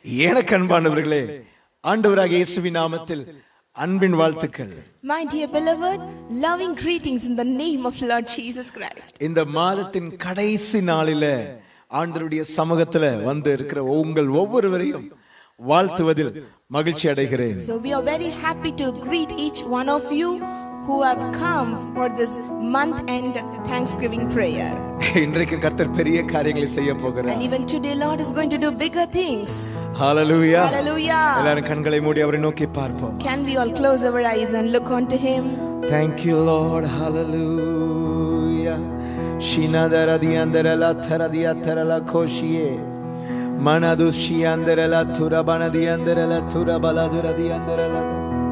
எனக்கு அன்பானவர்களே, ஆண்டவராகிய இயேசுவின் நாமத்தில் அன்பின் வாழ்த்துக்கள். My dear beloved, loving greetings in the name of Lord Jesus Christ. இந்த மாதத்தின் கடைசி நாளில ஆண்டவருடைய சமூகத்துல வந்து இருக்கிற உங்கள் ஒவ்வொருவரையும் வாழ்த்துவதில் மகிழ்ச்சி அடைகிறேன். So we are very happy to greet each one of you who have come for this month end Thanksgiving prayer. இன்றைக்கு கர்த்தர் பெரிய காரியங்களை செய்ய போகிறார். And even today Lord is going to do bigger things. Hallelujah. Hallelujah. எல்லாரும் கண்களை மூடி அவரை நோக்கி பார்ப்போம். Can we all close our eyes and look onto him? Thank you Lord. Hallelujah. Shinadara diandara la thara diatara la koshie. Manadushi andara la turabana diandara la turabaladura diandara la.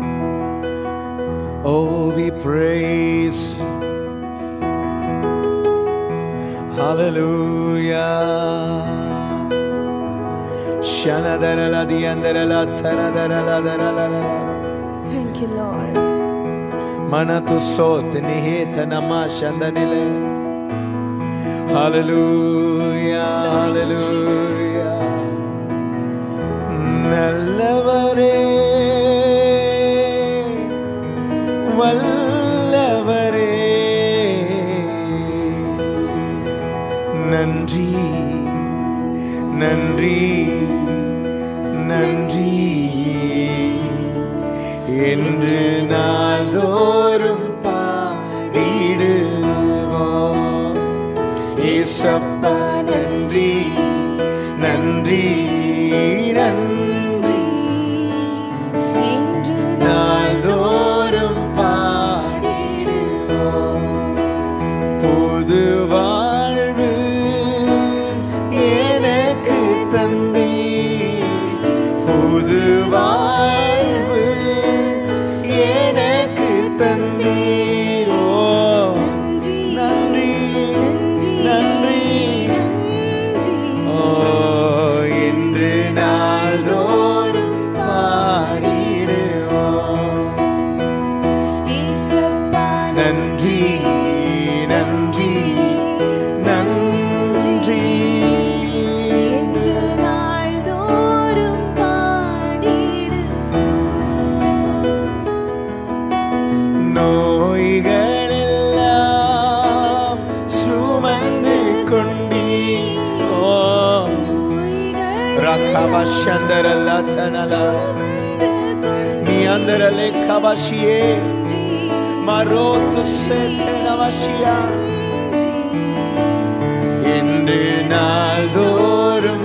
Oh, we praise. Hallelujah. Shanadara la diandara la taradara la dara la la. Thank you Lord. Manatu sot niheta namashandanile. Hallelujah. Hallelujah. Nallavare வல்லவரே நன்றி நன்றி நன்றி என்று நாள்தோறும் பாடிடுவோம். ஏசப்பா நன்றி நன்றி நன்றி என்று நாள்தோறும் புது வாழ்வு எனக்கு தந்தீர், புது வாழ்வு எனக்கு தந்தீர். ஓ நன்றி நன்றி ஓ இன்று நாள்தோறும் பாடிடுவோம். நன்றி நன்றி நன்றி என்று நாள்தோறும் பாடிடுவோம். நோய்களெல்லாம் சுமந்து கொண்டீரோ, ரகபஷந்தரலா தனலா நீ அந்தரலே கபஷியே மரோத்து சேத்தனவஷியா என்று நாள்தோறும்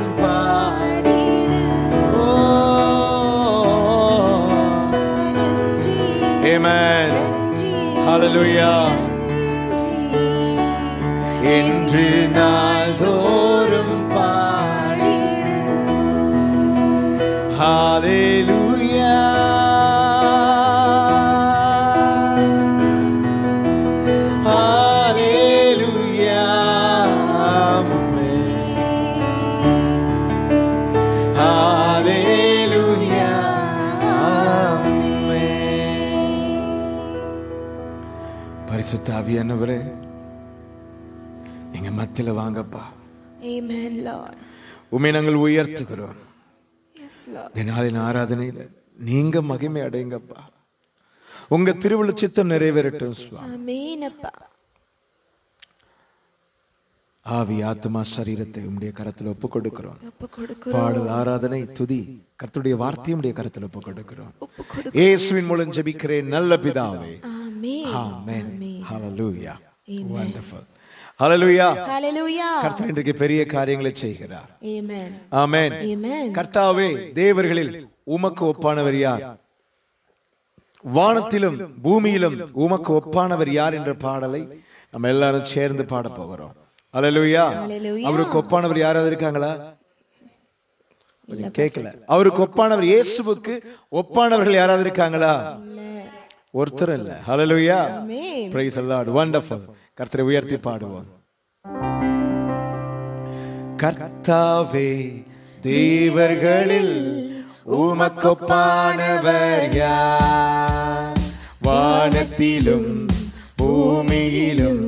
பாடிடுவோம். Amen. Hallelujah. என்று நாள்தோறும் பாடிடுவோம். Hallelujah. பரிசுத்த ஆவியானவரே, நீங்க மத்தியில வாங்கப்பா. Amen Lord. உம்மை நாங்கள் உயர்த்துகிறோம். Yes Lord. தினாலின் ஆராதனையில நீங்க மகிமை அடைங்கப்பா. உங்க திருவுள்ள சித்தம் நிறைவேறட்டும் சுவாமி. Amen அப்பா. ஆவி ஆத்மா சரீரத்தை உம்முடைய கரத்தில் ஒப்பு கொடுக்கிறோம். ஒப்புக்கொடுக்கிறோம். பாடல் ஆராதனை துதி கர்த்தருடைய வார்த்தையும் உடைய கரத்தில் ஒப்பு கொடுக்கிறோம். இயேசுவின் மூலம் ஜெபிக்கிறேன் நல்ல பிதாவே. ஆமென். ஆமென். ஹalleluya. Amen. Wonderful. Hallelujah. Hallelujah. கர்த்தர் இன்றைக்கு பெரிய காரியங்களை செய்கிறார். Amen. ஆமென். Amen. கர்த்தாவே, தேவர்களில் உமக்கு ஒப்பானவர் யார்? வானத்திலும் பூமியிலும் உமக்கு ஒப்பானவர் யார் என்ற பாடலை நம்ம எல்லாரும் சேர்ந்து பாட போகிறோம். ஹalleluya. அவருக்கு ஒப்பானவர் யாராவது இருக்காங்களா? கேட்கல. அவருக்கு ஒப்பானவர், இயேசுவுக்கு ஒப்பானவர்கள் யாராவது இருக்காங்களா? ஒருத்தர் இல்ல. ஹalleluya. Amen. Praise the Lord. Wonderful. கர்த்தரை உயர்த்தி பாடுவோம். கர்த்தாவே, தேவர்களில் உமக்கொப்பானவர் யார்? வானத்திலும் பூமியிலும்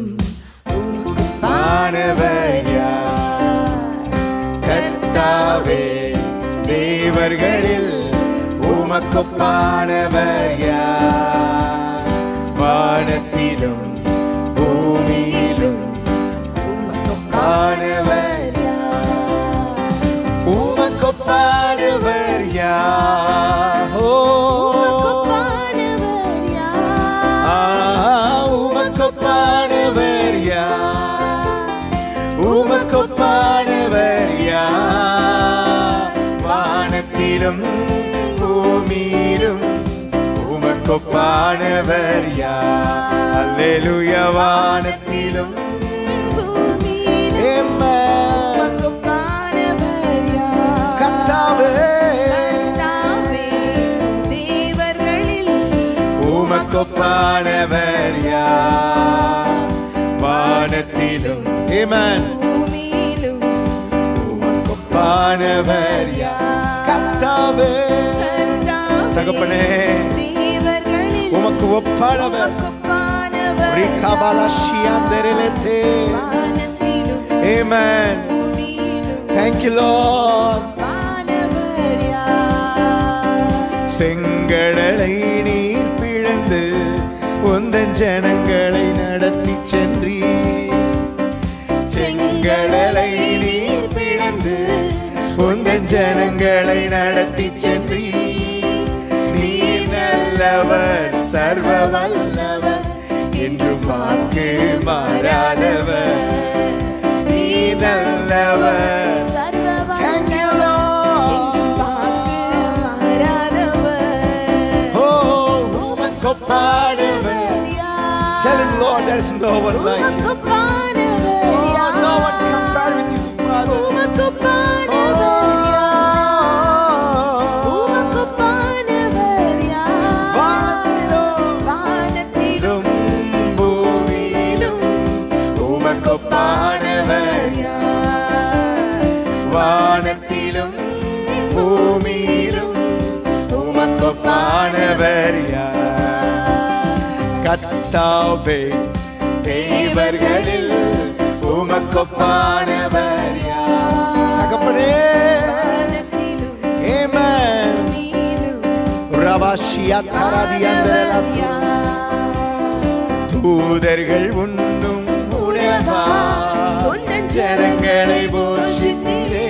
உமக்கொப்பானவர் யார்? கர்த்தாவே, தேவர்களில் தேவர்களில் உமக்கொப்பானவர் யார்? வானத்திலும் பூமியிலும் உமக்கொப்பானவர் யார்? உமக்கொப்பானவர் யார்? உமக்கொப்பானவர் யார்? உமக்கொப்பானவர் யார்? உமக்கொப்பானவர் யார்? வானத்திலும் பூமியிலும் உமக்கொப்பானவர் யார்? அல்லேலூயா. வானத்திலும் பூமியிலும் உமக்கொப்பானவர் யார்? கர்த்தாவே தேவர்களில் உமக்கொப்பானவர் யார்? வானத்திலும் பூமியிலும் உமக்கொப்பானவர் யார்? கர்த்தாவே தகப்பனே உமக்கு ஒப்பானவர். Amen. Thank you, Lord. செங்கடலை நீர் பிளந்து உந்தன் ஜனங்களை நடத்தி சென்றீர். செங்கடலை நீர் பிளந்து உந்தன் ஜனங்களை நடத்தி சென்றீர். நீர் நல்லவர், சர்வ வல்லவர், என்றும் வாக்கு மாறாதவர். நீர் நல்லவர், சர்வ வல்லவர், என்றும் வாக்கு மாறாதவர். ஓ உமக்கொப்பானவர் யார்? Tell him, Lord, there is no one like you. உமக்கொப்பானவர் யார்? No one compared with you, Father. உமக்கொப்பானவர் யார்? உமக்கொப்பானவர் யார்? வானத்திலும் பூமியிலும் உமக்கொப்பானவர் யார்? வானத்திலும் பூமியிலும் உமக்கொப்பானவர் யார்? கர்த்தாவே தேவர்களில் உமக்கொப்பானவர் யார்? தகப்பனே ஆமென். ரவாஷியா தரதியந்தரலா தூதர்கள் உண்ணும் உணவா உந்தன் ஜனங்களை போஷித்தீரே.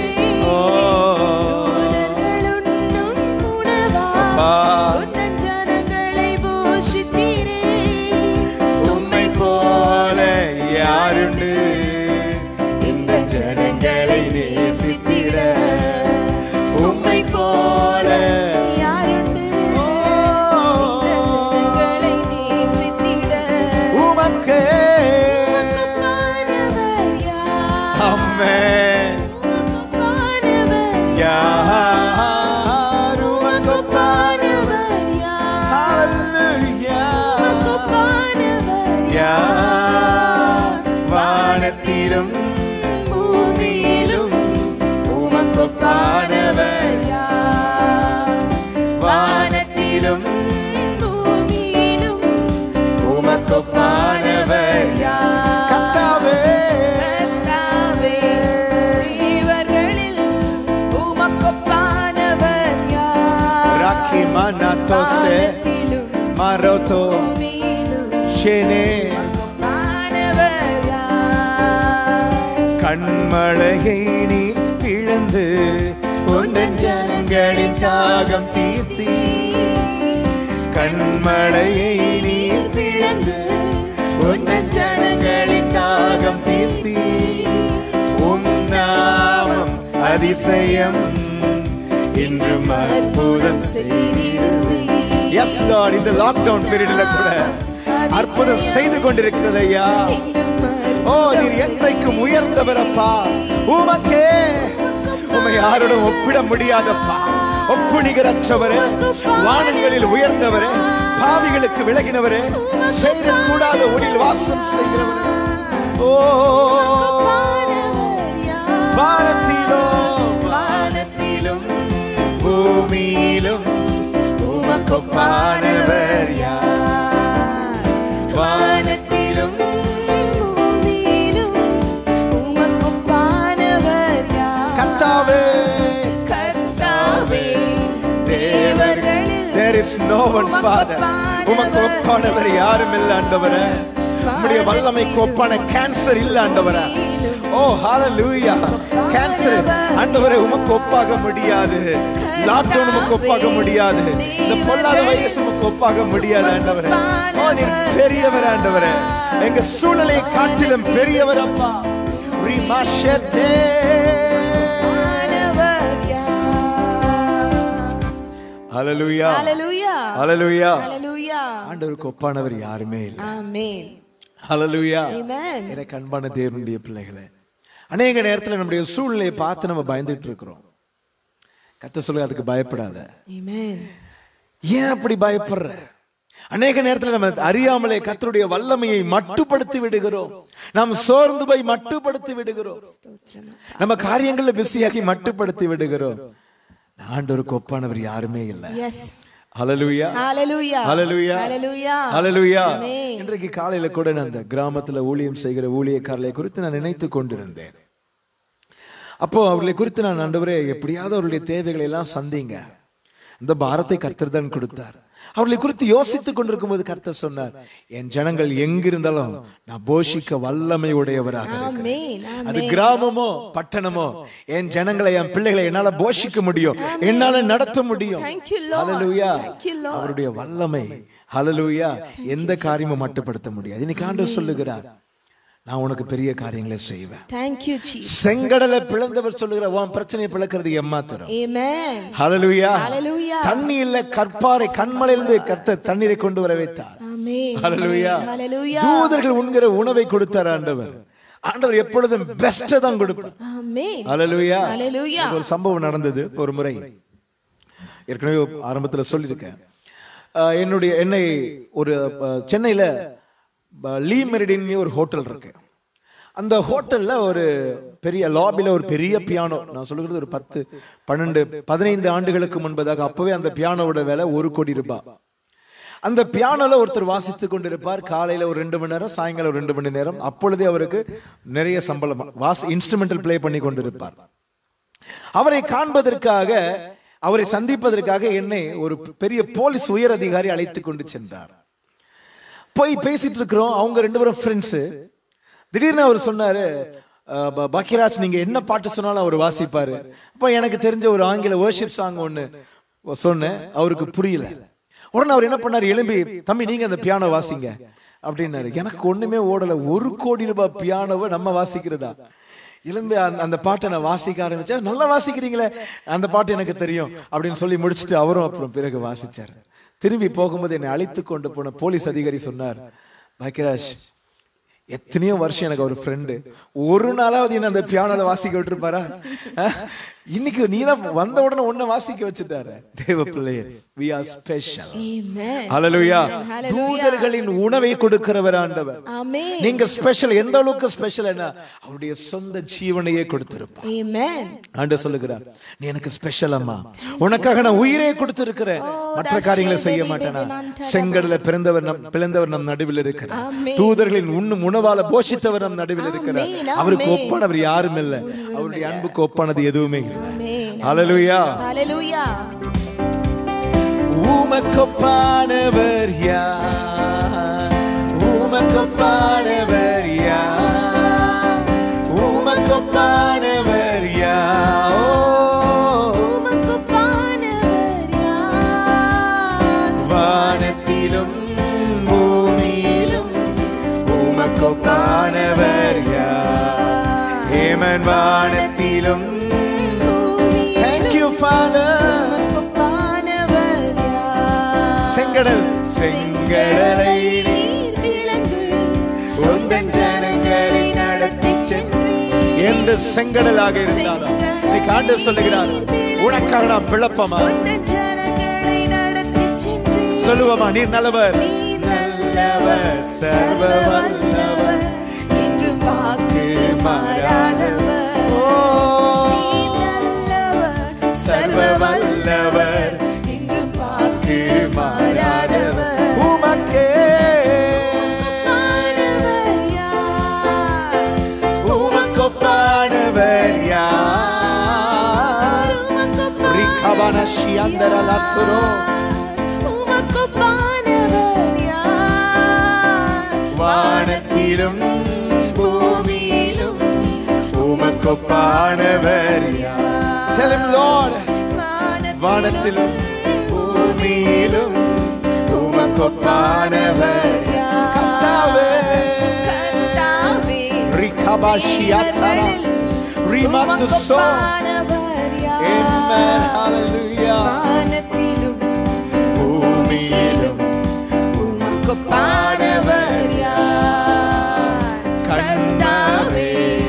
தூதர்கள் உண்ணும் உணவா உந்தன் ஜனங்களை போஷித்தீரே. உம்மை போல யாருண்டு இந்த ஜனங்களை நேசித்திட? உம்மை போல யாருண்டு இந்த ஜனங்களை நேசித்திட? உமக்கே உமக்கொப்பானவர் யார்? ஆமென். உமக்கொப்பானவர் யார்? உமக்கொப்பானவர் யார்? ஹalleluya. உமக்கொப்பானவர் யார்? வானத்திலும் பூமியிலும் உமக்கொப்பானவர் யார்? வானத்திலும் பூமியிலும் உமக்கொப்பானவர் யார்? கர்த்தாவே தேவர்களில் உமக்கொப்பானவர் யார்? ராக்கி மனதோசே மரோதோ ஷேனே உமக்கொப்பானவர் யார்? கண்மழையை நீர் பிளந்து உந்தன் ஜனங்களின் தாகம் தீர்த்தி. கண்மழையை நீர் பிளந்து உந்தன் ஜனங்களின் தாகம் தீர்த்தி. உம் நாமம் அதிசயம், இன்றும் அற்புதம் செய்திடுவீர். Yes Lord, இந்த லாக்டவுன் பீரியட்ல கூட அற்புதம் செய்து கொண்டிருக்கிறது ஐயா. ஓ நீர் என்றைக்கும் உயர்ந்தவர் அப்பா. உமக்கே உம்மை யாரோடும் ஒப்பிட முடியாதப்பா. ஒப்புணிகரற்றவரே, வானங்களில் உயர்ந்தவரே, பாவிகளுக்கு விலகினவரே, சேரக்கூடாத ஒளியில் வாசம் செய்கிறவரே. ஓ வானத்திலும் பூமியிலும் உமக்கொப்பானவர் யார்? வானத்திலும் பூமியிலும் உமக்கொப்பானவர் யார்? கர்த்தாவே There is no one, Father. உமக்கு ஒப்பானவர் யாரும் இல்லை ஆண்டவரே. உம்முடைய வல்லமைக்கு ஒப்பான கேன்சர் இல்ல ஆண்டவரே. ஓ ஹalleluya. கேன்சர் ஆண்டவரே உமக்கு ஒப்பாக முடியாது. லாக்டவுன் உமக்கு ஒப்பாக முடியாது. இந்த பொல்லாத வைரஸ் உமக்கு ஒப்பாக முடியாது ஆண்டவரே. ஓ நீர் பெரியவர் ஆண்டவரே. எங்க சூழ்நிலையை காட்டிலும் பெரியவர் அப்பா. ரிமாஷதே ஹalleluya. Hallelujah. ஹalleluya. Hallelujah. ஆண்டவருக்கு ஒப்பானவர் யாருமே இல்லை. Amen. ஹalleluya. Amen. எனக்கு அன்பான தேவனுடைய பிள்ளைகளே, அநேக நேரத்தில் நம்முடைய சூழ்நிலையை பார்த்து நம்ம பயந்துட்டு இருக்கிறோம். கர்த்தர் சொல்லுங்க அதுக்கு பயப்படாத. Amen. ஏன் அப்படி பயப்படுற? அநேக நேரத்தில் நம்ம அறியாமலே கர்த்தருடைய வல்லமையை மட்டுப்படுத்தி விடுகிறோம். நாம் சோர்ந்து போய் மட்டுப்படுத்தி விடுகிறோம். நம்ம காரியங்களை பிஸியாகி மட்டுப்படுத்தி விடுகிறோம். ஆண்டவருக்கு ஒப்பானவர் யாருமே இல்லை. Yes. ஹalleluya. Hallelujah. ஹalleluya. Hallelujah. ஹalleluya. Amen. இன்றைக்கு காலையில கூட நான் அந்த கிராமத்துல ஊழியம் செய்கிற ஊழியக்காரர்களை குறித்து நான் நினைத்து கொண்டிருந்தேன். அப்போ அவர்களை குறித்து நான் ஆண்டவரே எப்படியாவது அவருடைய தேவைகளை எல்லாம் சந்திங்க, இந்த பாரத்தை கர்த்தர் தான் கொடுத்தார். அவர்களை குறித்து யோசித்துக் கொண்டிருக்கும் போது கர்த்தர் சொன்னார், என் ஜனங்கள் எங்கிருந்தாலும் நான் போஷிக்க வல்லமை உடையவராக இருக்கிறேன். அது கிராமமோ பட்டணமோ, என் ஜனங்களை என் பிள்ளைகளை என்னால போஷிக்க முடியும், என்னால நடத்த முடியும். ஹalleluya. அவருடைய வல்லமை ஹalleluya எந்த காரியமும் மட்டுப்படுத்த முடியாது. இன்னைக்கு ஆண்டவர் சொல்லுகிறார், நான் உனக்கு பெரிய காரியங்களை செய்வேன். Thank you Jesus. செங்கடலை பிளந்தவர் சொல்லுகிற உன் பிரச்சனையை பிளக்கிறது எம்மாத்திரம். Amen. ஹalleluya. Hallelujah. தண்ணி இல்ல கற்பாறை கண்மலையிலிருந்து கர்த்தர் தண்ணீரை கொண்டு வர வைத்தார். Amen. ஹalleluya. Hallelujah. தூதர்கள் உண்கிற உணவை கொடுத்தார் ஆண்டவர். ஆண்டவர் எப்பொழுதும் பெஸ்ட் தான் கொடுப்பார். Amen. ஹalleluya. Hallelujah. ஒரு சம்பவம் நடந்தது ஒரு முறை. ஏற்கனவே ஆரம்பத்தில் சொல்லியிருக்கேன். என்னை ஒரு சென்னையில லீ மெரிடின் ஒரு ஹோட்டல் இருக்கு. அந்த ஹோட்டல்ல ஒரு பெரிய லாபில ஒரு பெரிய பியானோ, நான் சொல்லுகிறது ஒரு 10, 12, 15 ஆண்டுகளுக்கு முன்பதாக, அப்பவே அந்த பியானோவோட விலை 1 கோடி ரூபாய். அந்த பியானோல ஒருத்தர் வாசித்துக் கொண்டிருப்பார். காலையில ஒரு 2 மணி நேரம், சாயங்காலம் ஒரு 2 மணி நேரம். அப்பொழுதே அவருக்கு நிறைய சம்பளம், இன்ஸ்ட்ருமெண்டல் பிளே பண்ணி கொண்டிருப்பார். அவரை காண்பதற்காக, அவரை சந்திப்பதற்காக என்னை ஒரு பெரிய போலீஸ் உயர் அதிகாரி அழைத்து கொண்டு சென்றார். போய் பேசிட்டு இருக்கிறோம். அவங்க 2 பேரும் ஃப்ரெண்ட்ஸ். திடீர்னு அவர் சொன்னாரு, பாக்கியராஜ் நீங்க என்ன பாட்டு சொன்னாலும் அவர் வாசிப்பாரு. அப்ப எனக்கு தெரிஞ்ச ஒரு ஆங்கில வர்ஷிப் சாங் ஒண்ணு சொன்னேன். அவருக்கு புரியல. உடனே அவர் என்ன பண்ணாரு, எழும்பி தம்பி நீங்க அந்த பியானோ வாசிங்க அப்படின்னாரு. எனக்கு ஒண்ணுமே ஓடல. 1 கோடி ரூபாய் பியானோவை நம்ம வாசிக்கிறதா? எழும்பி அந்த பாட்டை நான் வாசிக்க ஆரம்பிச்சேன். நல்லா வாசிக்கிறீங்களே, அந்த பாட்டு எனக்கு தெரியும் அப்படின்னு சொல்லி முடிச்சுட்டு அவரும் அப்புறம் பிறகு வாசிச்சார். திரும்பி போகும்போது என்னை அழைத்து கொண்டு போன போலீஸ் அதிகாரி சொன்னார், பாக்கியராஜ் எத்தனையோ வருஷம் எனக்கு ஒரு ஃப்ரெண்டு, ஒரு நாளாவது என்ன அந்த பியானோல வாசிக்க விட்டுருப்பாரா? இன்னைக்கு நீ தான் வந்த உடனே ஒன்ன வாசிக்க வச்சுட்டாரு. தேவ பிள்ளையே, we are special. Amen. ஹalleluya. தூதர்களின் உணவை கொடுக்கிறவர் ஆண்டவர். Amen. நீங்க ஸ்பெஷல். எந்த அளவுக்கு ஸ்பெஷல்னா அவருடைய சொந்த ஜீவனையே கொடுத்திருப்பார். Amen. ஆண்டவர் சொல்லுகிறார், நீ எனக்கு ஸ்பெஷல் அம்மா, உனக்காக நான் உயிரே கொடுத்திருக்கிறேன், மற்ற காரியங்களை செய்ய மாட்டேனா? செங்கடல பிளந்தவர் நம் நடுவில் இருக்கிறார். தூதர்களின் உண்ணும் உணவால போஷித்தவர் நம் நடுவில் இருக்கிறார். அவருக்கு ஒப்பானவர் யாரும் இல்லை. அவருடைய அன்புக்கு ஒப்பானது எதுவுமே இல்லை. ஹalleluya. Hallelujah. உமக்கு ஒப்பானவர் யார்? உமக்கு ஒப்பானவர் யார்? உமக்கு ஒப்பானவர் யார்? உமக்கு ஒப்பானவர் யார்? வானத்திலும் பூமியிலும் உமக்கு ஒப்பானவர் யார்? ஏமன் வானத்திலும். Thank you Father. செங்கடலை நீர் பிளந்து உந்தன் ஜனங்களை நடத்தி சென்றீர் என்று செங்கடலாக இருந்தாலும் இன்னைக்கு ஆண்டவர் சொல்லுகிறார், உனக்காக நான் பிளப்பமா, உந்தன் ஜனங்களை நடத்தி சென்றீர். சொல்லுவோமா, நீர் நல்லவர், நல்லவர், சர்வ வல்லவர், என்று வாக்கு மாறாதவர். ஓ நீர் நல்லவர், சர்வ வல்லவர், என்று வாக்கு மாறாதவர். உமக்கே உமக்கொப்பானவர் யார்? ரிகபன ஷியந்தர லத்துரோ வானிலும் பூமியிலும் உமக்கொப்பானவர் யார்? Tell him, Lord. வானத்திலும் பூமியிலும் உமக்கொப்பானவர் யார்? கர்த்தாவே, ரிகபாஷியாத்தரா ரிமத்துசோ. Amen. Hallelujah. வானத்திலும் பூமியிலும் உமக்கொப்பானவர் யார்? கர்த்தாவே,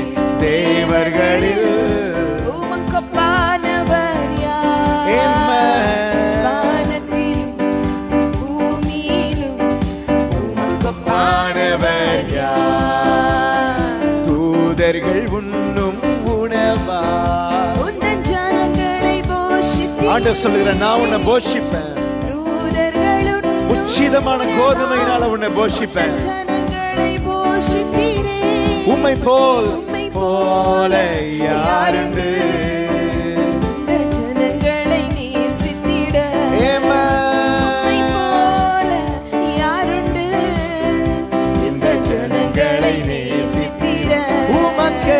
தேவர்களில் உமக்கொப்பானவர் யார்? Amen. வானத்திலும் பூமியிலும் உமக்கொப்பானவர் யார்? தூதர்கள் உண்ணும் உணவா உந்தன் ஜனங்களை போஷித்தீர். ஆண்டவர் சொல்லுகிறார், நான் உன்னை போஷிப்பேன். தூதர்கள் உண்ணும் உச்சிதமான கோதுமையினால உன்னை போஷிப்பேன். ஜனங்களை போஷித்தீரே. உம்மை போல யாருண்டு? இந்த ஜனங்களை நேசித்திட Amen. உம்மை போல யாருண்டு? இந்த ஜனங்களை நேசித்திட உமக்கே.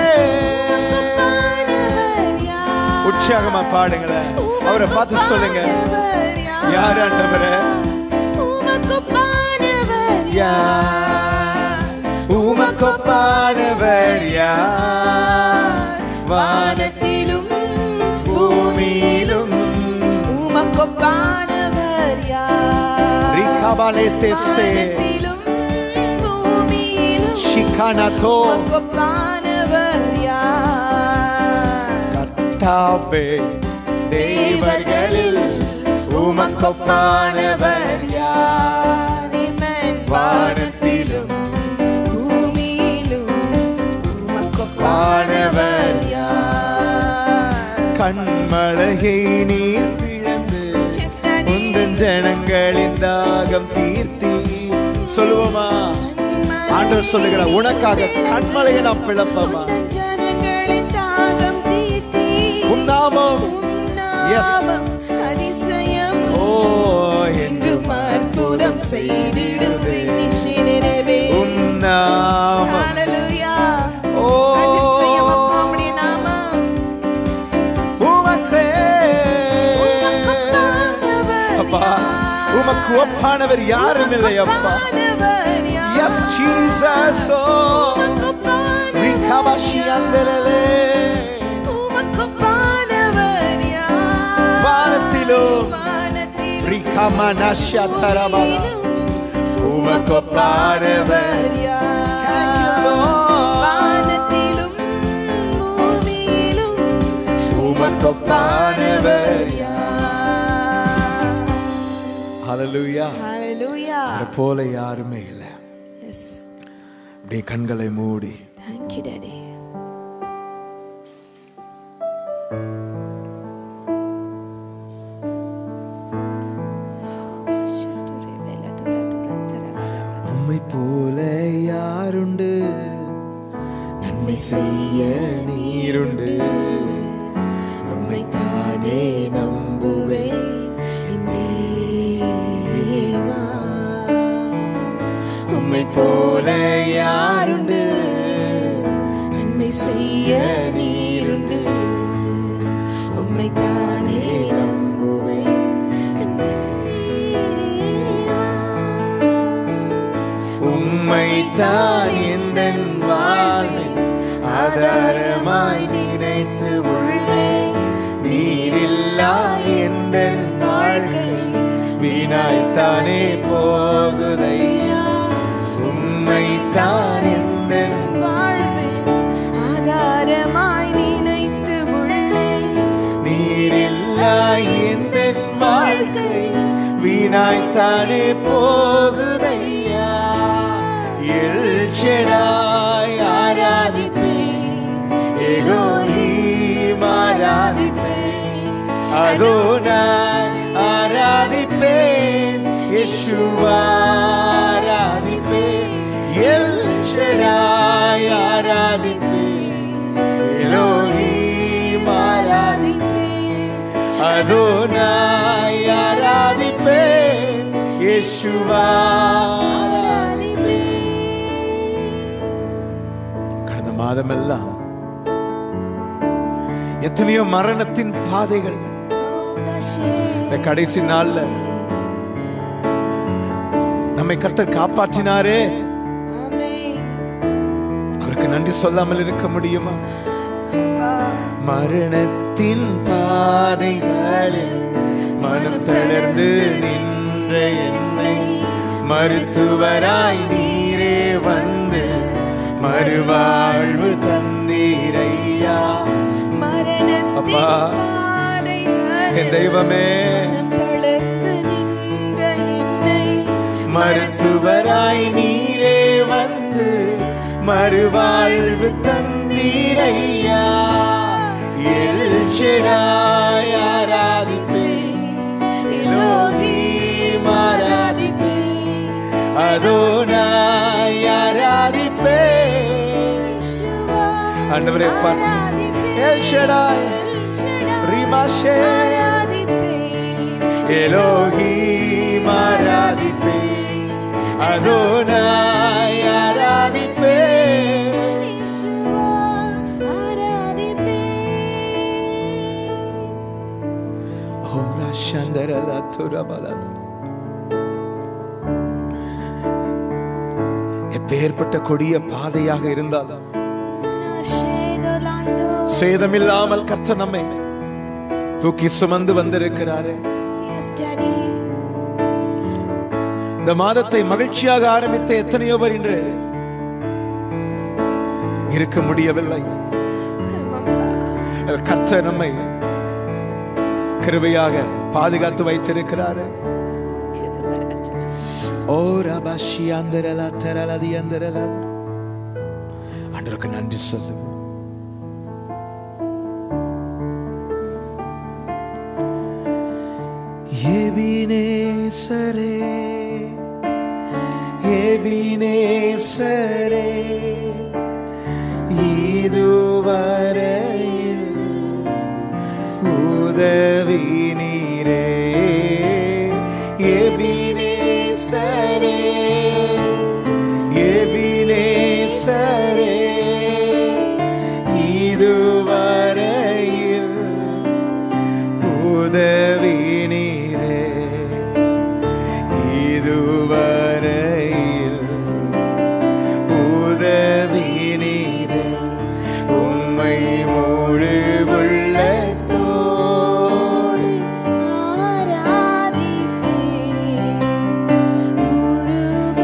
உமக்கொப்பானவர் யார்? உற்சாகமா பாடுங்களேன். அவரை பார்த்து சொல்லுங்க, யார் ஆண்டவரே? உமக்கொப்பானவர் யார்? உமக்கொப்பானவர் யார்? வானத்திலும் பூமியிலும் உமக்கொப்பானவர் யார்? ரிகபாலேதேசே வானத்திலும் பூமியிலும் ஷிகானாதோ. உமக்கொப்பானவர் யார்? கர்த்தாவே, தேவர்களில் உமக்கொப்பானவர் யார்? Amen. வானத்திலும் பூமியிலும் உமக்கொப்பானவர் யார்? கண்மழையை நீர் பிளந்து உந்தன் ஜனங்களின் தாகம் தீர்த்தி. சொல்லுவோமா? ஆண்டவர் சொல்லுகிறார், உனக்காக கண்மழையை நான் பிளப்பமா. உந்தன் ஜனங்களின் தாகம் தீர்த்தி. உம் நாமம் அதிசயம் என்று அற்புதம் செய்திடுவேன் நிஷேதரவே. உம் நாமம். Hallelujah. அதிசயம் அப்படி நாமம். உமக்கே. உமக்கொப்பானவர் அப்பா, யார்? உமக்கு ஒப்பானவர் யாரும் இல்லை அப்பா. உமக்கொப்பானவர் யார்? Yes, Jesus. உமக்கொப்பானவர் ரிகபாஷியாந்தரலே. உமக்கொப்பானவர் யார்? வானத்திலும் வானத்திலும் ரிகமனஷத்தரபல உமக்கொப்பானவர் யார்? வானத்திலும் பூமியிலும் உமக்கொப்பானவர் யார்? Hallelujah. Hallelujah. அவரை போல யாருமே இல்லை. Yes. அப்படியே கண்களை மூடி Thank you, Daddy. உம்மை போல யாருண்டு? நன்மை செய்ய நீருண்டு. உம்மை தானே நம்புவேன் என் தேவா. உம்மை போல யாருண்டு? நன்மை செய்ய நீருண்டு. உம்மை தானே நம்புவேன் என் தேவா. உம்மை தான் எந்தன் வாழ்வில் ஆதாரமாய் நினைத்து உள்ளே. நீரில்லா எந்தன் வாழ்க்கை வீணாய்த்தானே போகுதையா. உம்மை தான் எந்தன் வாழ்வில் ஆதாரமாய் நினைத்து உள்ளே. நீரில்லா எந்தன் வாழ்க்கை வீணாய்த்தானே போகுதையா. எல்ஷடாய் ஆராதிப்பேன், எலோஹீம் ஆராதிப்பேன், அதோனாய் ஆராதிப்பேன், யெஷுவா ஆராதிப்பேன். எல்ஷடாய் ஆராதிப்பேன், எலோஹீம் ஆராதிப்பேன், அதோனாய் ஆராதிப்பேன், யெஷுவா ஆராதிப்பேன். மாதமெல்லாம் எத்தனையோ மரணத்தின் பாதைகள். இந்த கடைசி நாள்ல நம்மை கர்த்தர் காப்பாற்றினாரே, அவருக்கு நன்றி சொல்லாமல் இருக்க முடியுமா? மரணத்தின் பாதைகளில் மனம் தளர்ந்து நின்ற என்னை மருத்துவராய் நீரே வந்து மறுவாழ்வு தந்தீரையா. அப்பா, என் தெய்வமே, மருத்துவராய் நீரே வந்து மறுவாழ்வு தந்தீரையா. எல் ஷடாய் ஆராதிப்பேன், எலோஹீம் ஆராதிப்பேன், அதோனாய் ஆராதிப்பேன். ஆண்டவரே பார்த்து எல் ஷடாய் ரிமாஷே எலோஹீம் ஆராதிப்பேன், அதோனாய் ஆராதிப்பேன். ஓரா சந்தரலா துரபலா. எப்பேற்பட்ட கொடிய பாதையாக இருந்தாலும் சேதமில்லாமல் கர்த்தர் நம்மை தூக்கி சுமந்து வந்திருக்கிறாரே. இந்த மாதத்தை மகிழ்ச்சியாக ஆரம்பித்த எத்தனையோ பேர் இன்று இருக்க முடியவில்லை. கர்த்தர் நம்மை கிருபையாக பாதுகாத்து வைத்திருக்கிறாரே. ஓ ரபாஷி அந்தரலா தரலதி அந்தரலா. ஆண்டவருக்கு நன்றி சொல்லு. எபினேசரே, எபினேசரே, இதுவரையில் உதவி நீரே. எபினேசரே, எபினேசரே, இதுவரையில் உதவி நீரே. இதுவரையில் உதவி நீரே. உம்மை முழு உள்ளத்தோடு ஆராதிப்பேன், முழு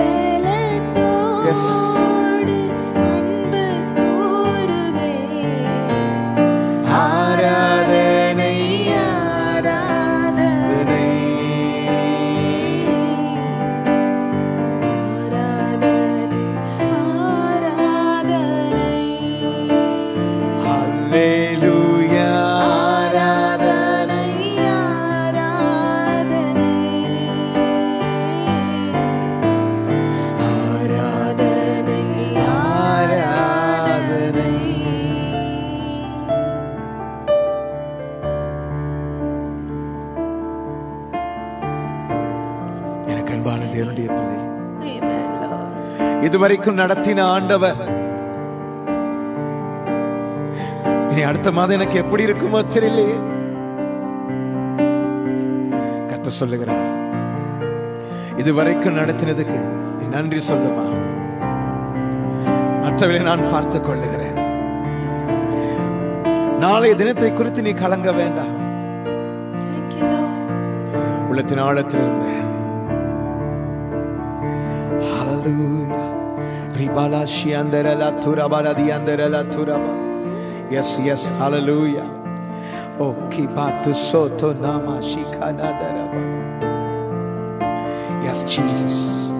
பலத்தோடு அன்பு கூறுவேன். ஆராதனை ஆராதனை அல்லேலூயா. ஆராதனை ஆராதனை ஆராதனை ஆராதனை. எனக்கு அன்பான தேவனுடைய பிள்ளை, இதுவரைக்கும் நடத்தின ஆண்டவர் இனி அடுத்த மாதம் எனக்கு எப்படி இருக்குமோ தெரியலையே. கர்த்தர் சொல்லுகிறார், இதுவரைக்கும் நடத்தினதுக்கு நீ நன்றி சொல்லுமா. மற்றவர்களை நான் பார்த்துக் கொள்ளுகிறேன். நாளைய தினத்தை குறித்து நீ கலங்க வேண்டாம். உள்ளத்தின் ஆழத்தில் இருந்த ஹalleluya ரிபாலா ஷியந்தரலா துரபாலா தியந்தரலா துரபா. Yes, yes, hallelujah. Oh, kibatu soto nama shikana daraba. Yes, Jesus.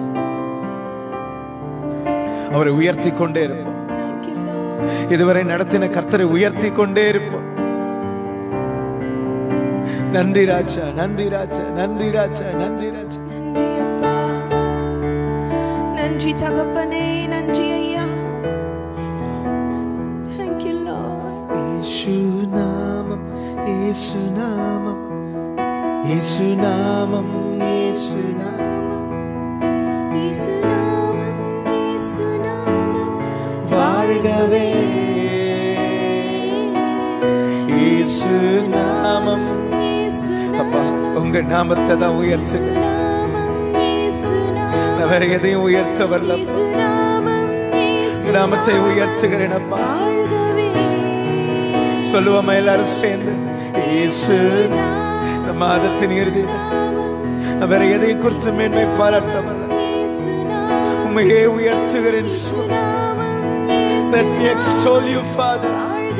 அவரை உயர்த்தி கொண்டே இருப்போம். இதுவரை நடத்தின கர்த்தரை உயர்த்தி கொண்டே இருப்போம். நன்றி ராஜா, நன்றி ராஜா, நன்றி ராஜா, நன்றி ராஜா. நன்றி அப்பா, நன்றி தகப்பனே, நன்றி ஐயா. Thank you Lord. இயேசு நாமம், இயேசு நாமம், இயேசு நாமம், இயேசு நாமம், இயேசு நாமம், இயேசு நாமம். வாழ்க வாழ்கவே இயேசு நாமம். அப்பா உங்க நாமத்தை தான் உயர்த்துங்க. நான் வேற எதையும் உயர்த்த வரல. நாமத்தை உயர்த்துகிறேன் அப்பா. சொல்லுவோமா எல்லாரும் சேர்ந்து? இயேசு இந்த மாதத்தின் இறுதி வேற எதையும் குறித்து மேன்மை பாராட்ட வரல. உம்மையே உயர்த்துகிறேன். Let me extol you, Father.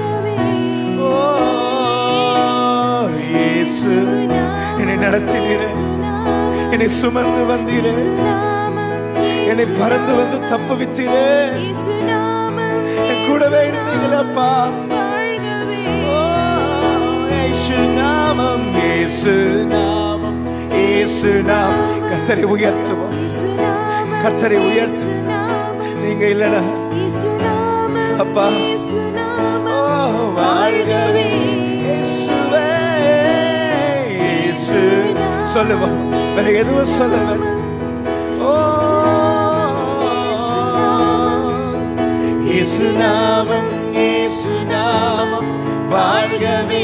Oh, இயேசு என்னை நடத்தினீரே, என்னை சுமந்து வந்தீரே, என்னை பறந்து வந்து தப்புவித்தீரே, என் கூடவே இருந்தீங்களப்பா. இயேசு நாமம், இயேசு நாமம், இயேசு நாமம். கர்த்தரை உயர்த்துவோம், கர்த்தரை உயர்த்து. நீங்க இல்லடா அப்பா. வாழ்கவே இயேசுவே இயேசு. சொல்லுவோம், வேற எதுவும் சொல்ல வேண்டாம். ஓ இயேசு நாமம், இயேசு நாமம். வாழ்கவே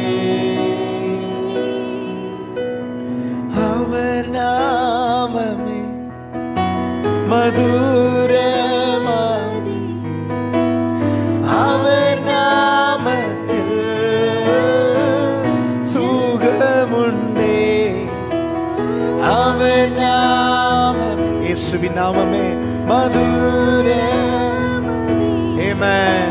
அவர் நாமமே மதுரமாதி. அவர் நாமத்தில் சுகமுண்டே. அவர் நாமம், இயேசுவின் நாமமே மதுரமாதி. Amen.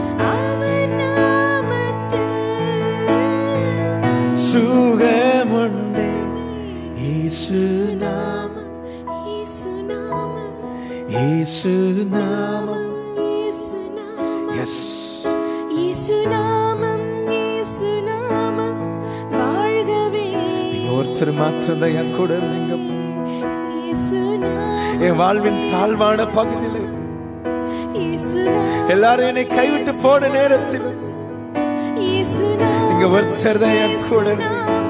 சுகமுண்டே இயேசு நாமம், இயேசு நாமம், இயேசு நாமம், இயேசு நாமம். எஸ், இயேசு நாமம், இயேசு நாமம். வாழ்கவே நீங்க ஒருத்தர் மாத்திரம் தான் என் கூட இருந்தீங்க. என் வாழ்வின் தாழ்வான பகுதியில் எல்லாரும் என்னை கைவிட்டு போன நேரத்தில் நீங்க ஒருத்தர் தான் என் கூட இருந்தீங்க.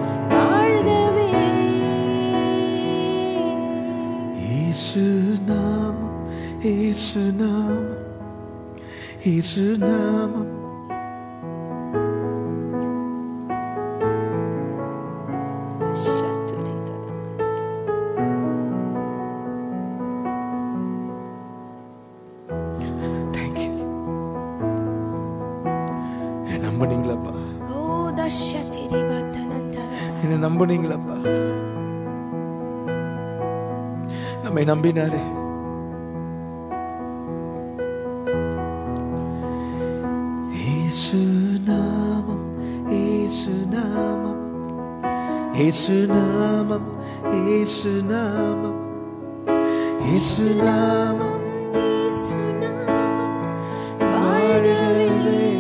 இயேசு நாமம், இயேசு நாமம், இயேசு நாமம். நம்புனீங்களாப்பா? என்ன நம்புனீங்களாப்பா? நம்மை நம்பினாரே. இயேசு நாமம், இயேசு நாமம், இயேசு நாமம், இயேசு நாமம், இயேசு நாமம், இயேசு நாமம். வாழ்கவே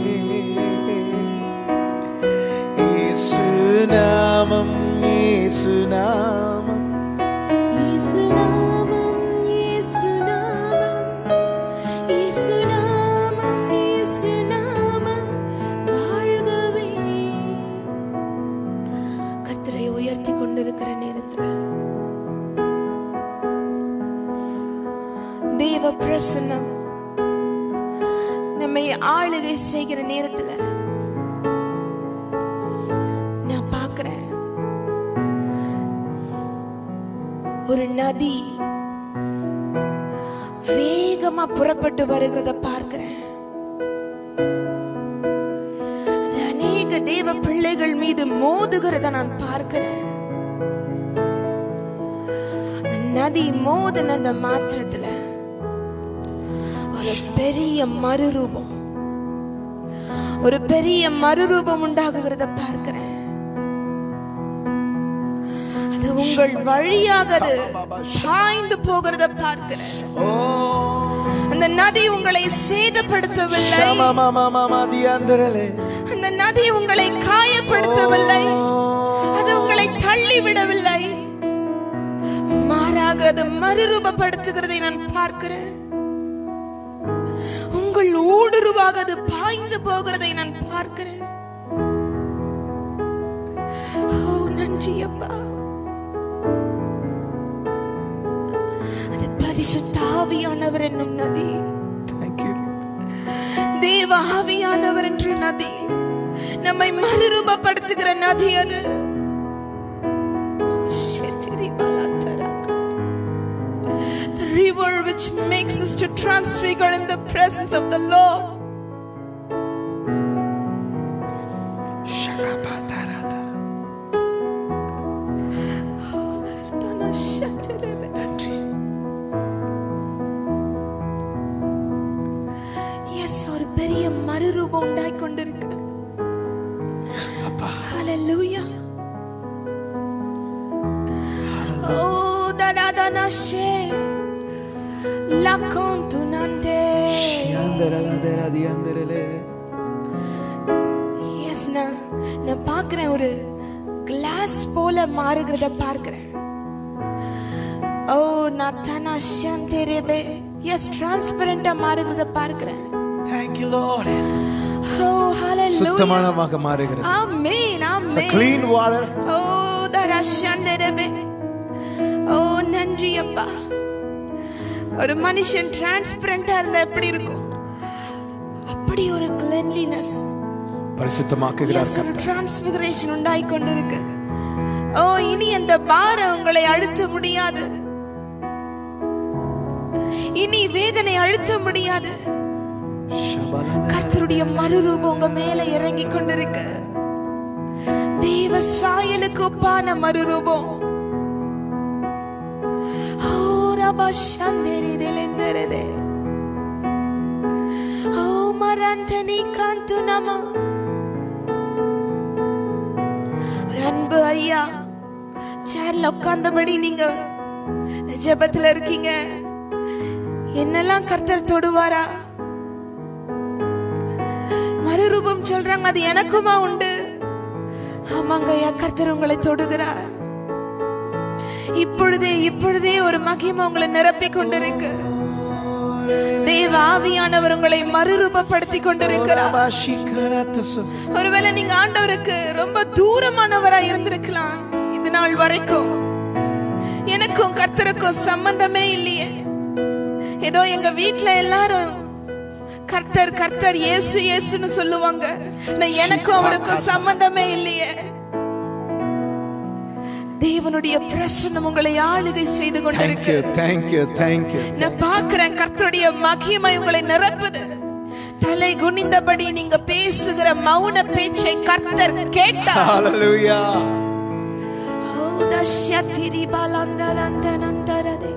இயேசு நாமம், இயேசு நாமம், இயேசு நாமம், இயேசு நாமம், இயேசு நாமம், இயேசு நாமம். வாழ்கவே. கர்த்தரை உயர்த்தி கொண்டிருக்கிற நேரத்தில் தேவ பிரசன்னம் நம்மை ஆளுகை செய்கிற நேரத்தில் நான் பார்க்கிறேன், ஒரு நதி வேகமா புறப்பட்டு வருகிறத பார்க்கிறேன். அது அநேக தேவ பிள்ளைகள் மீது மோதுகிறத நான் பார்க்கிறேன். நதி மோதின அந்த மாத்திரத்துல ஒரு பெரிய மறுரூபம், ஒரு பெரிய மறுரூபம் உண்டாகுகிறத பார்க்கிறேன். அது உங்கள் வழியாக அது பாய்ந்து போகிறத பார்க்கிறேன். அந்த நதி உங்களை சேதப்படுத்தவில்லை, அந்த நதி உங்களை காயப்படுத்தவில்லை, அது உங்களை தள்ளிவிடவில்லை. மாறாக அது மறுரூபப்படுத்துகிறதை நான் பார்க்கிறேன். உங்கள் ஊடுருவாக அது பாய்ந்து போகிறதை நான் பார்க்கிறேன். ஓ நன்றி அப்பா. அது பரிசுத்த ஆவியானவர் என்னும் நதி. Thank you. தேவ ஆவியானவர் என்ற நதி, நம்மை மறுரூபப்படுத்துகிற நதி அது. The river which makes us to transfigure in the presence of the Lord. ஒரு பெரிய மறுரூபம் உண்டாய் கொண்டிருக்கு. ஹalleluya. ஓ தனதன ஷே லகந்து நந்தே ஷியந்தரலதர தியந்தரலே. எஸ், நான் பார்க்கிறேன், ஒரு கிளாஸ் போல மாறுகிறத பார்க்கிறேன். ஓ நதன ஷந்தரபே, எஸ், டிரான்ஸ்பரண்டா மாறுகிறத பார்க்கிறேன். Thank you Lord. Oh hallelujah. சுத்தமானமாக மாறுகிறது. Amen, amen. It's a clean water. Oh darashanderebe. Oh நன்றி அப்பா. ஒரு மனுஷன் டிரான்ஸ்பரண்டா இருந்தா எப்படி இருக்கும்? அப்படி ஒரு cleanliness, பரிசுத்தமாக்குகிறார். ஒரு டிரான்ஸ்பிகரேஷன் உண்டாய் கொண்டிருக்கு. ஓ இனி அந்த பாரம் உங்களை அழுத்த முடியாது. இனி வேதனை அழுத்த முடியாது. கர்த்தருடைய மறுரூபம் உங்க மேல இறங்கி கொண்டிருக்கு. தேவ சாயலுக்கு ஒப்பான மறுரூபம். ஓ ரபா சந்தேரி தெலெந்தரதே. ஓ மரந்தனி காந்து நம. அன்பு ஐயா, சேர்ல உட்கார்ந்தபடி நீங்க ஜெபத்துல இருக்கீங்க. என்னெல்லாம் கர்த்தர் தொடுவாரா? மறுரூபம் சொல்றாங்க, அது எனக்குமா உண்டு? ஆமாங்க ஐயா, கர்த்தர் உங்களை தொடுகிறார். இப்பொழுதே ஒரு மகிமை உங்களை நிரப்பி கொண்டிருக்கு. தேவ ஆவியானவர் உங்களை மறுரூபப்படுத்தி கொண்டிருக்கிறார். ஒருவேளை நீங்க ஆண்டவருக்கு ரொம்ப தூரமானவரா இருந்திருக்கலாம். இது நாள் வரைக்கும் எனக்கும் கர்த்தருக்கும் சம்பந்தமே இல்லையே, ஏதோ எங்க வீட்டுல எல்லாரும் கர்த்தர் கர்த்தர் இயேசு இயேசுன்னு சொல்லுவாங்க, எனக்கும் அவருக்கும் சம்பந்தமே இல்லையே. தேவனுடைய பிரசன்னம் உங்களை ஆளுகை செய்து கொண்டிருக்கு. Thank you. நான் பார்க்கிறேன், கர்த்தருடைய மகிமை உங்களை நிரப்புது. தலை குனிந்தபடி நீங்க பேசுகிற மௌன பேச்சை கர்த்தர் கேட்டார். Hallelujah. ஓ தஷ்யதிரி பலந்தரந்தனந்தரதே.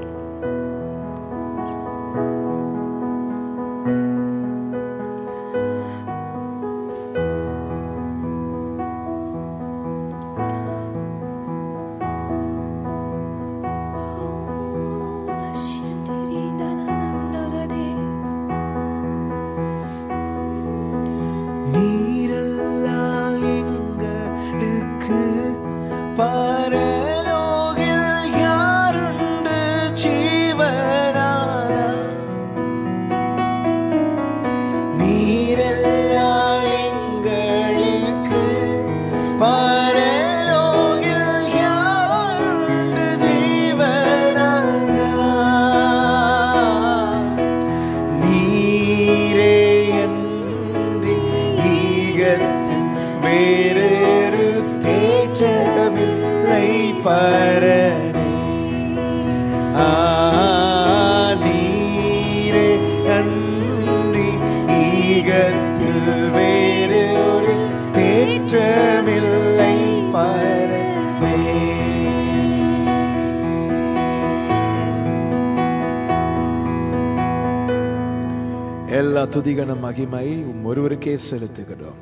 எல்லா துதிகன மகிமை ஒருவருக்கே செலுத்துகிறோம்.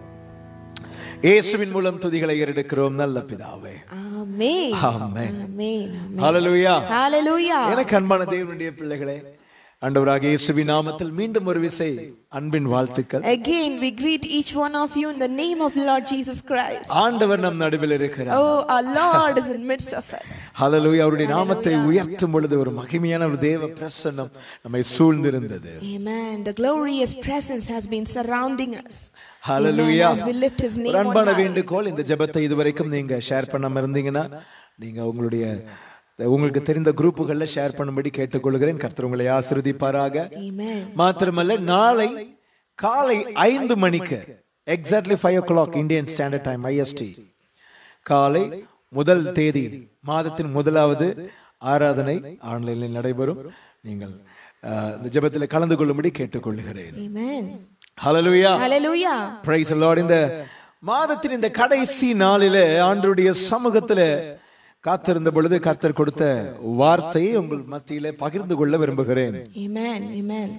இயேசுவின் மூலம் துதிகளை ஏறெடுக்கிறோம் நல்ல பிதாவே. ஆமென். ஆமென். ஆமென். ஹalleluya. ஹalleluya. எனக்கு அன்பான தேவனுடைய பிள்ளைகளே, ஆண்டவராகிய இயேசுவின் நாமத்தில் மீண்டும் ஒரு விசை அன்பின் வாழ்த்துக்கள். Again we greet each one of you in the name of Lord Jesus Christ. ஆண்டவர் நம் நடுவில் இருக்கிறார். Oh, our Lord is in midst of us. ஹalleluya. அவருடைய நாமத்தை உயர்த்தும் பொழுது ஒரு மகிமையான ஒரு தேவ பிரசன்னம் நம்மை சூழ்ந்திருந்தது. Amen. The glorious presence has been surrounding us. Hallelujah. As we lift his name on அன்பான high. வேண்டுகோள், இந்த ஜெபத்தை இதுவரைக்கும் நீங்க ஷேர் பண்ணாம இருந்தீங்கன்னா நீங்க உங்களுக்கு தெரிந்த குரூப்புகள்ல ஷேர் பண்ணும்படி கேட்டுக்கொள்கிறேன். கர்த்தர் உங்களை ஆசீர்வதிப்பாராக. Amen. மாத்திரமல்ல, நாளை காலை 5 மணிக்கு exactly 5 o'clock Indian standard time IST காலை முதல் தேதி மாதத்தின் முதலாவது ஆராதனை ஆன்லைனில் நடைபெறும். நீங்கள் இந்த ஜெபத்தில் கலந்து கொள்ளும்படி கேட்டுக்கொள்கிறேன். Amen. Hallelujah. Hallelujah. Praise the Lord. இந்த மாதத்தின் இந்த கடைசி நாளிலே ஆண்டவருடைய சமூகத்திலே காத்திருந்த பொழுது கர்த்தர் கொடுத்த வார்த்தையை உங்கள் மத்தியிலே பகிர்ந்து கொள்ள விரும்புகிறேன். Amen. Amen.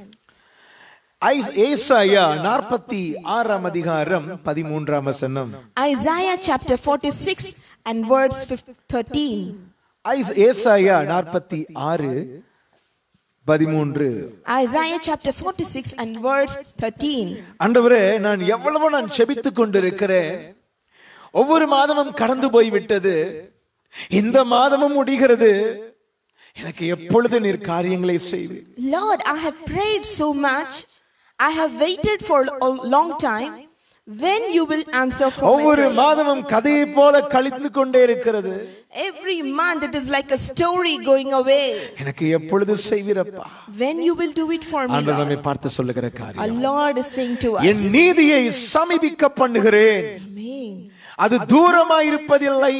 ஏசாயா 46 அதிகாரம் 13 வசனம். Isaiah chapter 46 and verse 13. ஏசாயா 46 13. Isaiah chapter 46 and verse 13. ஆண்டவரே, நான் எவ்வளவு நான் செபித்துக் கொண்டிருக்கிறேன். ஒவ்வொரு மாதமும் கடந்து போய் விட்டது, இந்த மாதமும் முடிகிறது. எனக்கு எப்பொழுது நீர் காரியங்களை செய்வீர்? Lord, I have prayed so much. I have waited for a long time. When you will answer for my ஒவ்வொரு prayers? மாதமும் கதையை போல கழிந்து கொண்டே இருக்கிறது. Every month it is like a story going away. எனக்கு எப்பொழுது செய்வீரப்பா? When you will do it for me, ஆண்டவர் நம்மை Lord? பார்த்து சொல்லுகிற Our காரியம், Lord is saying to us. என் நீதியை சமீபிக்க பண்ணுகிறேன், Amen. அது தூரமாயிருப்பதில்லை,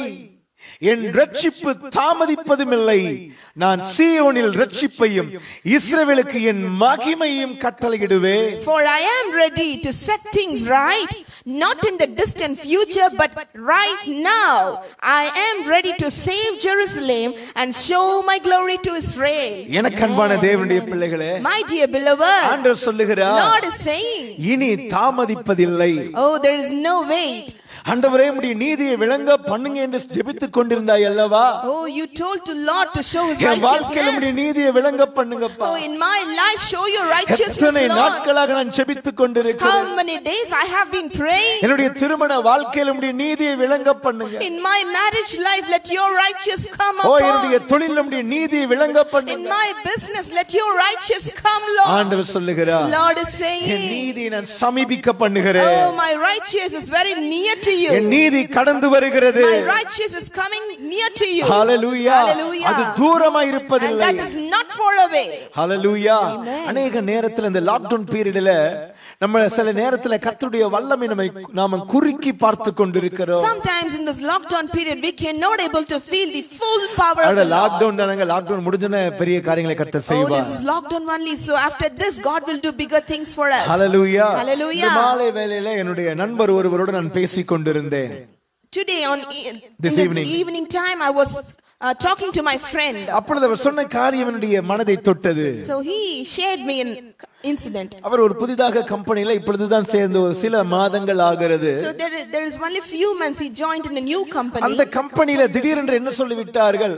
என் ரட்சிப்பு தாமதிப்பதும் இல்லை. நான் சீயோனில் ரட்சிப்பையும் இஸ்ரவேலுக்கு என் மகிமையையும் கட்டளையிடுவேன். For I am ready to set things right, not in the distant future, but right now. I am ready to save Jerusalem and show my glory to Israel. எனக்கு அன்பான தேவனுடைய பிள்ளைகளே, My dear beloved, ஆண்டவர் சொல்லுகிறார், Lord is saying, இனி தாமதிப்பதில்லை. oh, there is no wait. ஆண்டவரே, உம்முடைய நீதியை விளங்க பண்ணுங்க என்று ஜெபித்துக் கொண்டிருந்தாய் அல்லவா? Oh, you told to Lord to show his என் வாழ்க்கையில உம்முடைய righteousness. நீதியை விளங்க பண்ணுங்கப்பா. Oh, in my life show your righteousness, எத்தனை Lord. நாட்களாக நான் ஜெபித்துக் How கொண்டிருக்கிறேன். many days I have been praying. என்னுடைய திருமண வாழ்க்கையில உம்முடைய நீதியை விளங்க பண்ணுங்க. In my marriage life, let your righteous come ஓ, என்னுடைய upon. தொழிலில் உம்முடைய நீதியை விளங்க In பண்ணுங்க. my business, let your righteous come, Lord. ஆண்டவர் சொல்லுகிறார், Lord is என் saying, நீதியை நான் சமீபிக்க பண்ணுகிறேன். oh, my righteous is very near to N you. நீதி கடந்து வருகிறது. My righteous is coming near to you. Hallelujah. Hallelujah. அது தூரமாய் And இருப்பதில்லை. that is not far away. Hallelujah. Amen. அநேக நேரத்துல இந்த லாக்டவுன் பீரியட்ல நம்ம சில நேரத்துல கர்த்தருடைய வல்லமை நாம குறுக்கி பார்த்து கொண்டிருக்கிறோம். Sometimes in this lockdown period, we cannot able to feel the full power of அட the Lord. லாக்டவுன் தானங்க, லாக்டவுன் முடிஞ்சனே பெரிய காரியங்களை கர்த்தர் Oh, செய்வார். this is lockdown only. So after this, God will do bigger things for us. Hallelujah. Hallelujah. இந்த மாலை வேளையில என்னுடைய நண்பர் ஒருவரோடு நான் பேசிக் கொண்டிருந்தேன். Today This in this evening. evening time, I was talking to my friend. அப்பொழுது அவர் சொன்ன காரியம் என்னுடைய மனதை தொட்டது. So he shared me an incident. அவர் ஒரு புதிதாக கம்பெனில இப்பொழுதுதான் சேர்ந்து ஒரு சில மாதங்கள் ஆகிறது. So there is only few months he joined in a new company. அந்த கம்பெனில திடீரென்று என்ன சொல்லி விட்டார்கள்,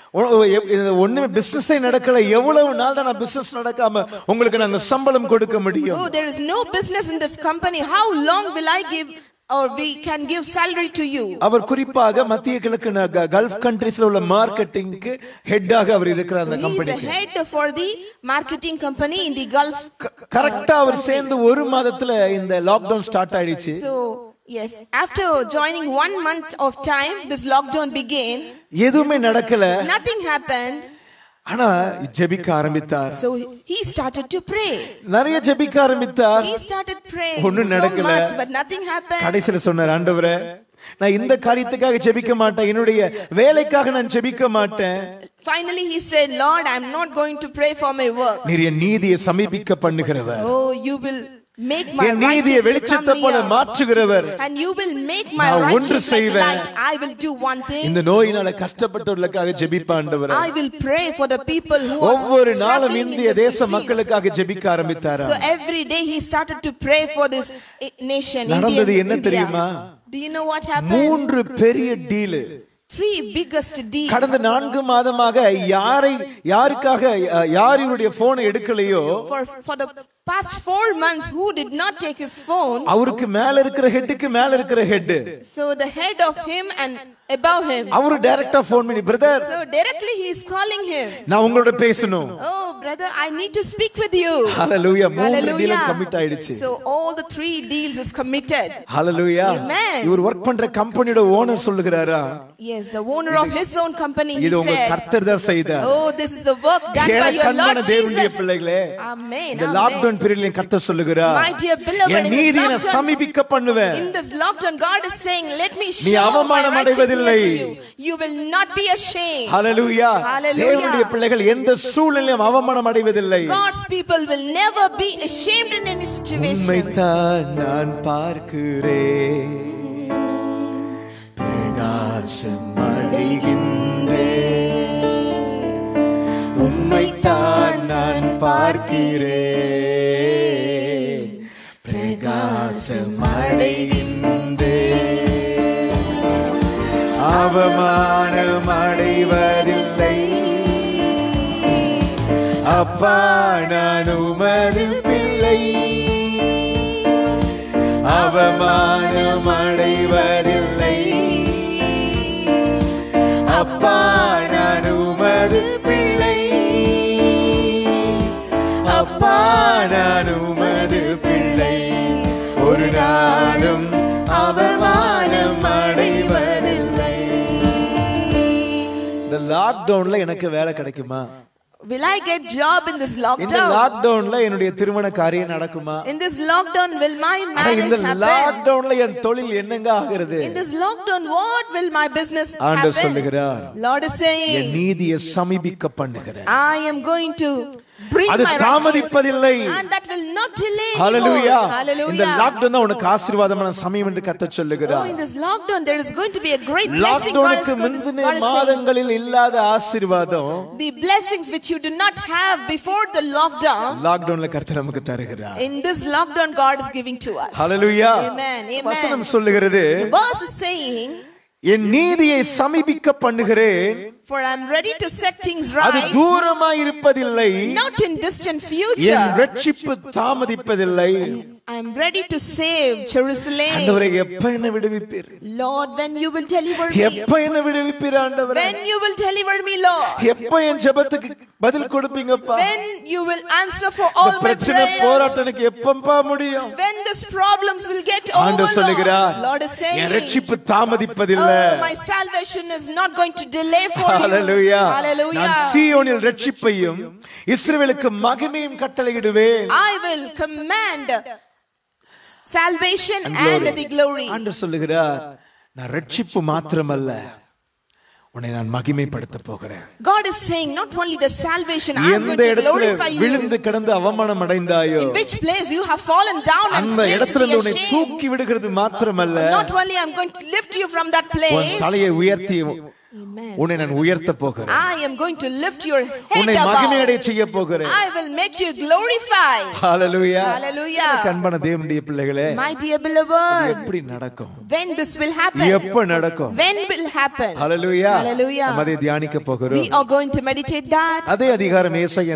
ஒண்ணுமே பிசினஸே நடக்கல, எவ்வளவு நாள் தான் பிசினஸ் நடக்காம உங்களுக்கு நாங்க சம்பளம் கொடுக்க முடியும்? Oh, there is no business in this company. How long will I give or we can give salary to you? அவர் குறிப்பாக மத்திய கிழக்கு கல்ஃப் கண்ட்ரீஸ்ல உள்ள மார்க்கெட்டிங்க்கு ஹெட்டாக அவர் இருக்கிறார் அந்த He is the கம்பெனிக்கு. head for the marketing company in the Gulf. கரெக்ட்டா அவர் சேர்ந்து ஒரு மாதத்துல இந்த லாக்டவுன் ஸ்டார்ட் ஆயிடுச்சு. So yes, after joining 1 month of time, this lockdown began. எதுவுமே நடக்கல. Nothing happened. ஆனா ஜெபிக்க ஆரம்பித்தார். So he started to pray. நிறைய ஜெபிக்க ஆரம்பித்தார். He started praying ஒண்ணும் so நடக்கல. much, but nothing happened. கடைசில சொன்னார், ஆண்டவரே, நான் இந்த காரியத்துக்காக ஜெபிக்க மாட்டேன், என்னுடைய வேலைக்காக நான் ஜெபிக்க மாட்டேன். Finally he said, Lord, I'm not going to pray for my work. நீர் என் நீதியை சமீபிக்க பண்ணுகிறவர், Oh, you will make my என் நீதியை righteous to வெளிச்சத்தை come போல near. மாற்றுகிறவர். And you will make my நான் ஒன்று righteous like செய்வேன். light. I will do one thing. இந்த நோயினால கஷ்டப்பட்டவர்களுக்காக ஜெபிப்ப ஆண்டவரே. I will pray for the people who ஒவ்வொரு are நாளும் struggling in இந்திய this தேச disease. மக்களுக்காக ஜெபிக்க ஆரம்பித்தாரா? So every day he started to pray for this nation, நடந்தது என்ன India. தெரியுமா? Do you know what happened? 3 பெரிய டீல். 3 biggest deals. கடந்த 4 மாதமாக யாருக்காக யார் இவருடைய போனை எடுக்கலையோ, For the past 4 months, who did not take his phone? அவருக்கு மேல இருக்கிற ஹெட்டுக்கு மேல இருக்கிற head. So the head of him and above him. அவரு டைரக்டா போன் பண்ணி, brother, So directly he is calling him. நான் உங்களோட பேசணும். Oh brother, I need to speak with you. ஹalleluya. 3 Hallelujah. டீலும் கமிட் ஆயிடுச்சு. So all the 3 deals is committed. ஹalleluya. Amen. இவர் வர்க் பண்ற கம்பெனியோட ஓனர் சொல்லுகிறாரா, Yes, the owner of his own company, he இது உங்க said, கர்த்தர் தான் செய்தார். oh, this is a work done by your Lord தேவனுடைய Jesus. பிள்ளைகளே, Amen. இந்த Amen. லாக்டவுன் லாக்டவுன் பீரியட்ல கர்த்தர் சொல்லுகிறார், My dear beloved, என் நீதியை சமீபிக்க பண்ணுவேன். in this lockdown, God is saying, let me நீ show my அவமானம் அடைவதில்லை. righteousness to you. You will not be ashamed. ஹalleluya. தேவனுடைய பிள்ளைகள் எந்த சூழ்நிலையிலும் அவமானம் அடைவதில்லை. God's people will never be ashamed in any situation. உம்மைத்தான் நான் பார்க்கிறேன், பிரகாசம் அடைகின்றேன். உம்மைத்தான் நான் பார்க்கிறேன், பிரகாசம் அடைகின்றேன். அவமானம் அடைவதில்லை. அப்பா நான் உமது பிள்ளை, அவமானம் அடைவதில்லை. அப்பா நான் உமது பிள்ளை, அப்பா நான் உமது பிள்ளை. ஒரு நாளும் அவமானம் அடைவதில்லை. இந்த லாக்டவுன்ல எனக்கு வேலை கிடைக்குமா? Will I get job in this lockdown? இந்த லாக்டவுன்ல என்னுடைய திருமண காரியம் நடக்குமா? In this lockdown will my marriage இந்த happen? லாக்டவுன்ல என் தொழில் என்னங்க ஆகிறது? In this lockdown what will my business ஆண்டவர் happen? சொல்லுகிறார், Lord is saying, என் நீதியை சமீபிக்க பண்ணுகிறேன். I am going to bring அது my தாமதிப்பதில்லை. righteousness, and that will not delay ஹalleluya. anymore. Hallelujah. இந்த லாக்டவுன் தான் உனக்கு ஆசீர்வாதமான சமயம் என்று கர்த்தர் Oh, சொல்லுகிறார். in this lockdown there is going to be a great blessing. God is லாக்டவுனுக்கு going to முந்தின God is saying, மாதங்களில் இல்லாத ஆசீர்வாதம் the blessings which you did not have before the lockdown, லாக்டவுன்ல கர்த்தர் நமக்கு தருகிறார். in this lockdown God is giving to us. Hallelujah. Amen. வசனம் Amen. சொல்லுகிறது, The verse is saying, என் நீதியை சமீபிக்க பண்ணுகிறேன், for I am ready to set things அது right, தூரமாய் இருப்பதில்லை. not in distant N future. ரட்சிப்பு தாமதிப்பதில்லை. I am ready to save Jerusalem. ஆண்டவரே எப்ப என்ன விடுவிப்பீர்? Lord, when you will deliver me. எப்ப என்ன விடுவிப்பீர் ஆண்டவரே? When you will deliver me, Lord. எப்ப என் ஜெபத்துக்கு பதில் கொடுப்பீங்கப்பா? When you will answer for all my பிரச்சனை prayers. போராட்டனுக்கு எப்பப்பா முடியும்? When this problems will get over, ஆண்டவர் சொல்லுகிறார், Lord is saying, என் ரட்சிப்பு தாமதிப்பதில்லை. oh, my salvation is not going to delay for you. Hallelujah. Hallelujah. நான் சீயோனில் ரட்சிப்பையும் இஸ்ரவேலுக்கு மகிமையும் கட்டளையிடுவேன். I will command salvation and the glory. ஆண்டவர் சொல்லுகிறார், நான் ரட்சிப்பு மாத்திரமல்ல, உன்னை நான் மகிமைப்படுத்த போகிறேன். God is saying not only the salvation, I am எந்த going to இடத்துல glorify you. விழுந்து கிடந்து அவமானம் அடைந்தாயோ, In which place you have fallen down and அந்த failed to இடத்துல be உன்னை ashamed. தூக்கி விடுகிறது மாத்திரமல்ல, Not only I am going to lift you from that உன் place. தலையை உயர்த்தி Amen. உன்னை நான் உயர்த்த போகிறேன். I am going to lift your head உன்னை above. மகிமையடைய செய்ய போகிறேன். I will make you glorify. Hallelujah. Hallelujah. அன்பான தேவனுடைய பிள்ளைகளே, My dear beloved, எப்படி நடக்கும்? when this will happen? எப்ப நடக்கும்? When will happen? Hallelujah. Hallelujah. நாம் அதை தியானிக்க போகிறோம். We are going to meditate that. அதே அதிகாரம் ஏசாயா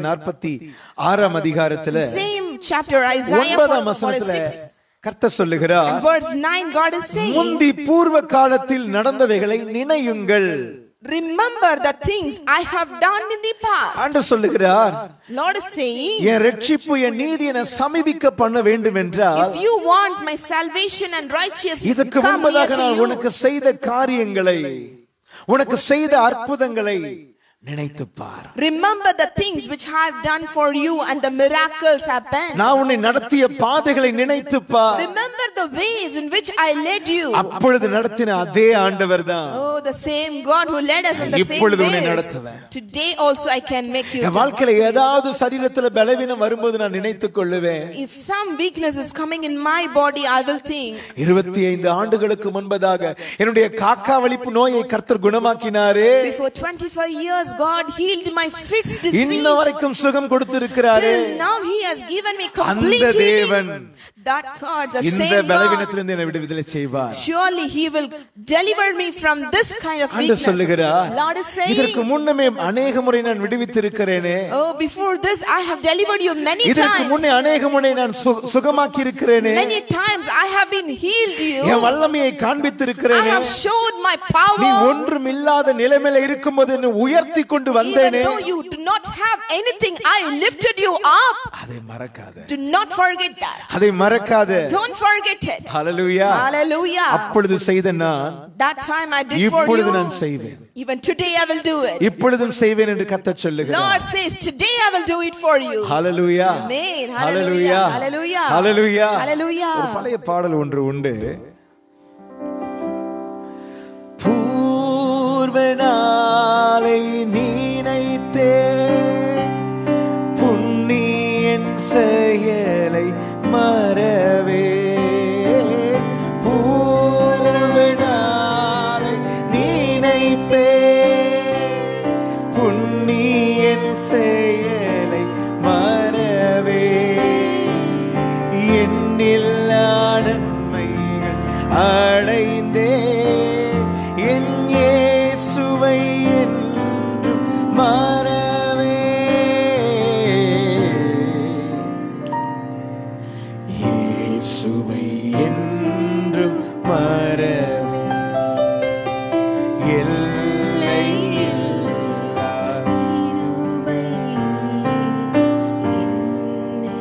46 அதிகாரத்திலே Same chapter, Isaiah 9 வசனத்திலே 46. கர்த்தர் சொல்லுகிறார், And verse 9, God is saying, முந்தி பூர்வ காலத்தில் நடந்தவைகளை நினையுங்கள். remember the things I have done in the past. ஆண்டவர் சொல்லுகிறார், Lord is saying, என் ரட்சிப்பு என் நீதியை நான் சமீபிக்க பண்ண வேண்டும் என்றால், if you want my salvation and righteousness to இதற்கு come near முன்பதாக to நான் you, உனக்கு செய்த காரியங்களை, உனக்கு செய்த அற்புதங்களை நினைத்து பார். remember the things which I have done for you and the miracles happened. நான் உன்னை நடத்திய பாதைகளை நினைத்து பார். Remember the ways in which I led you. அப்பொழுது நடத்தின அதே ஆண்டவர்தான் Oh, the same God who led us in the same இப்பொழுது உன்னை ways. நடத்துவேன். Today also I can make you. என் வாழ்க்கையில ஏதாவது சரீரத்துல பலவீனம் வரும்போது நான் நினைத்துக் கொள்ளுவேன், If some weakness is coming in my body, I will think. 25 ஆண்டுகளுக்கு முன்பதாக என்னுடைய காக்கா வலிப்பு நோயை கர்த்தர் குணமாக்கினாரே, Before 25 years, God healed my fits disease. இன்ன வரைக்கும் சுகம் கொடுத்திருக்கிறாரே. Till now He has given me அந்த complete தேவன் healing. That God, the இந்த same God, பலவீனத்திலிருந்து என்னை விடுதலை செய்வார். surely He will deliver me from this kind of ஆண்டவர் weakness. சொல்லுகிறார், Lord is இதற்கு saying, முன்னமே அநேக முறை நான் விடுவித்திருக்கிறேனே, oh, before this I have delivered you many இதற்கு times. முன்னே அநேக முறை நான் சுகமாக்கி இருக்கிறேனே, Many times I have been healed you. என் வல்லமையை I காண்பித்திருக்கிறேனே, have showed my நீ power. ஒன்றும் இல்லாத நிலைமையில இருக்கும்போது என்னை உயர்த்தி கொண்டு Even வந்தேனே, though you do not have anything, I lifted you up. அதை மறக்காத. Do not forget that. அதை மறக்காத. Don't forget it. Hallelujah. Hallelujah. அப்பொழுது செய்த நான் That time I did for இப்பொழுது you. நான் செய்வேன். Even today I will do it. இப்பொழுதும் செய்வேன் என்று கர்த்தர் சொல்லுகிறார். Lord says, today I will do it for you. Hallelujah. Amen. Hallelujah. Hallelujah. Hallelujah. Hallelujah. ஒரு பழைய பாடல் ஒன்று உண்டு. பூர்வ நாளை நினைத்தே புண்ணியன் செயலை மறவே, பூர்வ நாளை நினைப்பே புண்ணியன் செயலை மறவே, எண்ணில்லா நன்மைகள் அடைந்தே என் இயேசுவை என்றும் மறவே, இயேசுவை என்றும் மறவே, எல்லை இல்லா கிருபை என்னை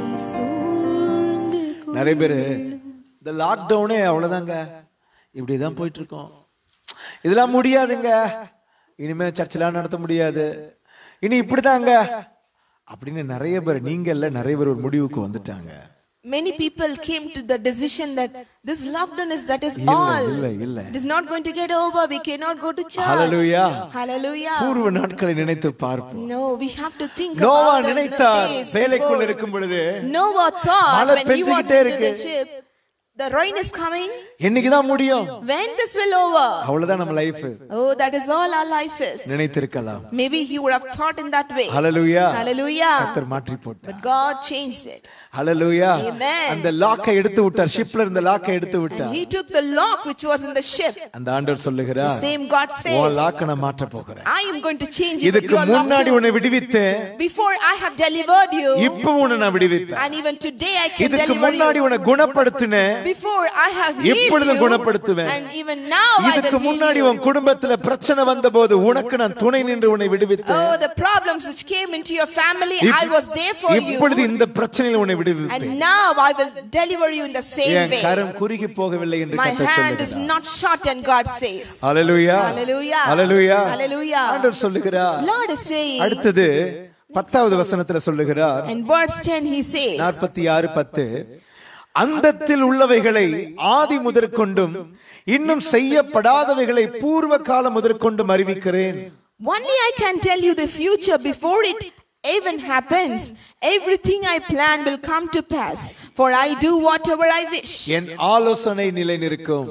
சூழ்ந்து கொள்ளும். நிறைய பேரு இந்த லாக்டவுனே அவ்வளவுதாங்க, இப்படிதான் போயிட்டு இருக்கோம், இதெல்லாம் முடியாதுங்க, இனிமே சர்ச்செல்லாம் நடத்த முடியாது, இனி இப்படிதாங்க அப்படின்னு நிறைய பேர், நீங்க இல்ல நிறைய பேர் ஒரு முடிவுக்கு வந்துட்டாங்க. Many people came to the decision that this lockdown is all. இல்ல. It is not going to get over. We cannot go to church. Hallelujah. Hallelujah. பூர்வ நாட்களை நினைத்து பார்ப்போம். No, we have to think Noah about the நினைத்தார், days வேலைக்குள்ள before. இருக்கும் பொழுது Noah thought மழை when he was பெஞ்சிக்கிட்டே into the இருக்கு, ship, the rain is coming. என்னைக்குதான் முடியும், When this will over? அவ்வளவுதான் நம்ம life Oh, that is all our life is. நினைத்திருக்கலாம். Maybe he would have thought in that way. ஹalleluya. Hallelujah. கர்த்தர் மாற்றி போட்டார். But God changed it. Hallelujah. Amen. அந்த லாக்கை எடுத்து விட்டார், ஷிப்ல இருந்த லாக்கை எடுத்து And விட்டார். he took the lock which was in the ship. அந்த ஆண்டவர் சொல்லுகிறார், The same God உன் says, லாக்கை நான் மாற்ற போகிறேன். I am going to change it. இதுக்கு You are locked முன்னாடி in. உன்னை விடுவித்தேன், Before I have delivered you, இப்போ உன்னை நான் விடுவிப்பேன். and even today I can இதுக்கு deliver முன்னாடி you. உன்னை குணப்படுத்தினேன், Before I have healed இப்பொழுது you, குணப்படுத்துவேன். and even now I இதுக்கு will முன்னாடி heal உன் you. குடும்பத்துல பிரச்சனை வந்தபோது உனக்கு நான் துணை நின்று உன்னை விடுவித்தேன். Oh, the problems which came into your family, I was there for இப்பொழுது you. இந்த பிரச்சனையில உன்னை விடுவிப்பேன். And now I will deliver you in the same N way. கரம் குறுகி போகவில்லை என்று My கர்த்தர் hand is சொல்லுகிறார். not shortened, God says. Hallelujah. Hallelujah. Hallelujah. Hallelujah. ஆண்டவர் சொல்லுகிறார். Lord is saying, அடுத்தது 10வது வசனத்துல சொல்லுகிறார், in verse 10 he says, 46:10, அந்தத்தில் உள்ளவைகளை ஆதி முதற்கொண்டும் இன்னும் செய்யப்படாதவைகளை பூர்வ காலம் முதற்கொண்டும் அறிவிக்கிறேன். only I can tell you the future before it even happens. Everything I plan will come to pass, for I do whatever I wish. என் ஆலோசனை நிலைநிற்கும்.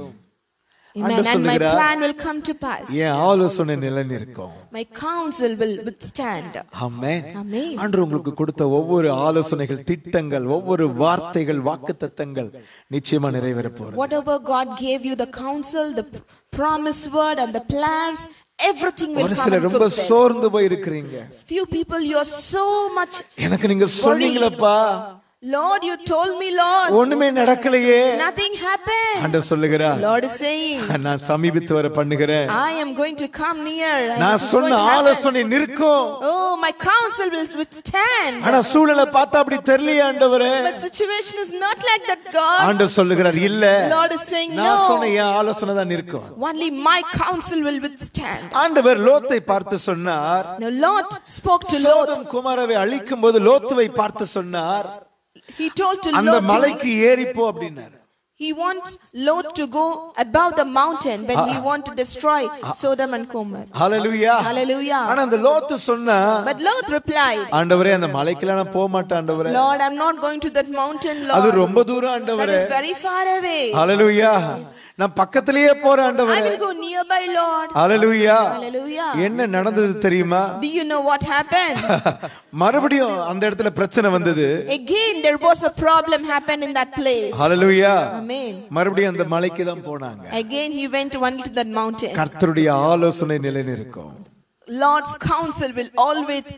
Amen. And my plan will come to pass. என் ஆலோசனை நிலைநிற்கும். My counsel will withstand. Amen. Amen. ஆண்டவர் உங்களுக்கு கொடுத்த ஒவ்வொரு ஆலோசனைகள், திட்டங்கள், ஒவ்வொரு வார்த்தைகள், வாக்குத்தத்தங்கள் நிச்சயமா நிறைவேற போறது. Whatever God gave you, the counsel, the promise word and the plans, everything will ஒரு come சிலர் and ரொம்ப fulfill. சோர்ந்து போய் இருக்கிறீங்க. Few people, you are so much எனக்கு நீங்க சொன்னீங்களப்பா, Lord, you told me, Lord, ஒண்ணுமே நடக்கலையே. nothing happened. ஆண்டவர் சொல்லுகிறார், Lord is saying, நான் சமீபித்து வர பண்ணுகிறேன். I am going to come near. and நான் it is சொன்ன going to happen. ஆலோசனை நிற்கும். Oh, my counsel will withstand. ஆனா சூழலை பார்த்தா அப்படி தெரியலையே ஆண்டவரே. But situation is not like that, God. ஆண்டவர் சொல்லுகிறார், இல்ல, Lord is saying, நான் சொன்ன no. என் ஆலோசனை தான் நிற்கும். Only my counsel will withstand. ஆண்டவர் லோத்தை பார்த்து சொன்னார், Now Lot spoke to Lot. சோதம் குமாரவை அழிக்கும் போது லோத்துவை பார்த்து சொன்னார், He told to அந்த Lot, மலைக்கு ஏறிப்போ அப்படின்னாரு. he wants Lot to go above the mountain when he want to destroy Sodom and Gomorrah. Hallelujah. Hallelujah. ஆனா அந்த லோத்து சொன்னா, But Lot replied, ஆண்டவரே அந்த மலைக்குலாம் நான் போக மாட்டேன் ஆண்டவரே, Lord, I'm not going to that mountain, அது Lord. ரொம்ப தூரம் That ஆண்டவரே. is very far away. ஹalleluya. நான் பக்கத்திலேயே போறேன் I ஆண்டவரே. will go nearby, Lord. Hallelujah. Hallelujah. என்ன நடந்தது தெரியுமா? Do you know what happened? மறுபடியும் அந்த இடத்துல பிரச்சனை வந்தது. Again there was a problem happened in that place. Hallelujah. Amen. மறுபடியும் அந்த மலைக்கு தான் போனாங்க. Again he went only to that mountain. கர்த்தருடைய ஆலோசனை நிலைநிற்கும். Lord's counsel will always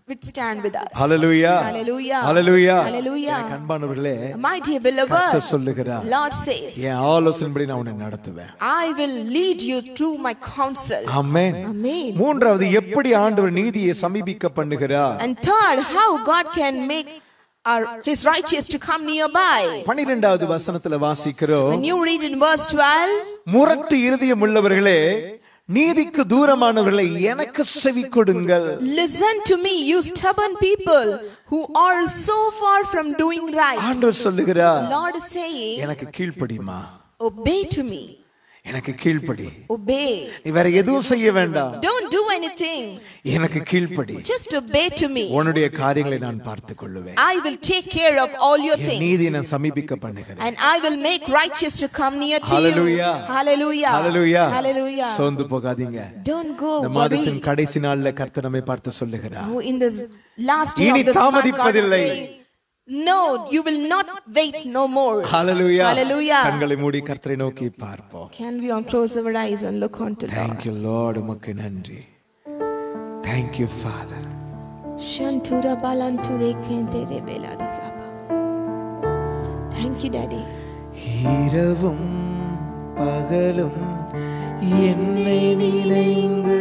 withstand with us. Hallelujah. Hallelujah. Hallelujah. Hallelujah. எனக்கு அன்பானவர்களே, My dear beloved, கர்த்தர் சொல்லுகிறார், Lord says, என் ஆலோசனைப்படி நான் உன்னை நடத்துவேன். I will lead you through my counsel. Amen. Amen. மூன்றாவது, எப்படி ஆண்டவர் நீதியை சமீபிக்க பண்ணுகிறார். And third, how God can make his righteous to come nearby. 12வது வசனத்துல வாசிக்கிறோம். When you read in verse 12, முரட்டு இருதயம் உள்ளவர்களே, நீதிக்கு தூரமானவர்களை எனக்கு செவி கொடுங்கள். Listen to me, you stubborn people who are so far from doing right. ஆண்டவர் சொல்லுகிறார், Lord is saying, எனக்கு கீழ்ப்படிமா, obey to me. எனக்கு கீழ்ப்படி. Obey. நீ வேற எதுவும் செய்ய வேண்டாம். Don't do anything. எனக்கு கீழ்ப்படி. Just obey to me. உன்னுடைய காரியங்களை நான் பார்த்துக் கொள்வேன். I will take care of all your things. நீதியை நான் சமீபிக்க பண்ணுகிறேன். And I will make righteous to come near to Hallelujah. you. Hallelujah. Hallelujah. Hallelujah. சோர்ந்து போகாதீங்க. Don't go இந்த worried. மாதத்தின் கடைசி நாள்ல கர்த்தர் நம்மை பார்த்து சொல்லுகிறார், In this last day இனி of this month, God is தாமதிப்பதில்லை. saying, no, you will not wait no more. Hallelujah. Hallelujah. கண்களை மூடி கர்த்தரை நோக்கி பார்ப்போம். Can we all close our eyes and look on to Lord? Thank you Lord, உமக்கு நன்றி. Thank you Father. Shantura balanture kentere belada fraba. Thank you Daddy. இரவும் பகலும் என்னை நினைந்து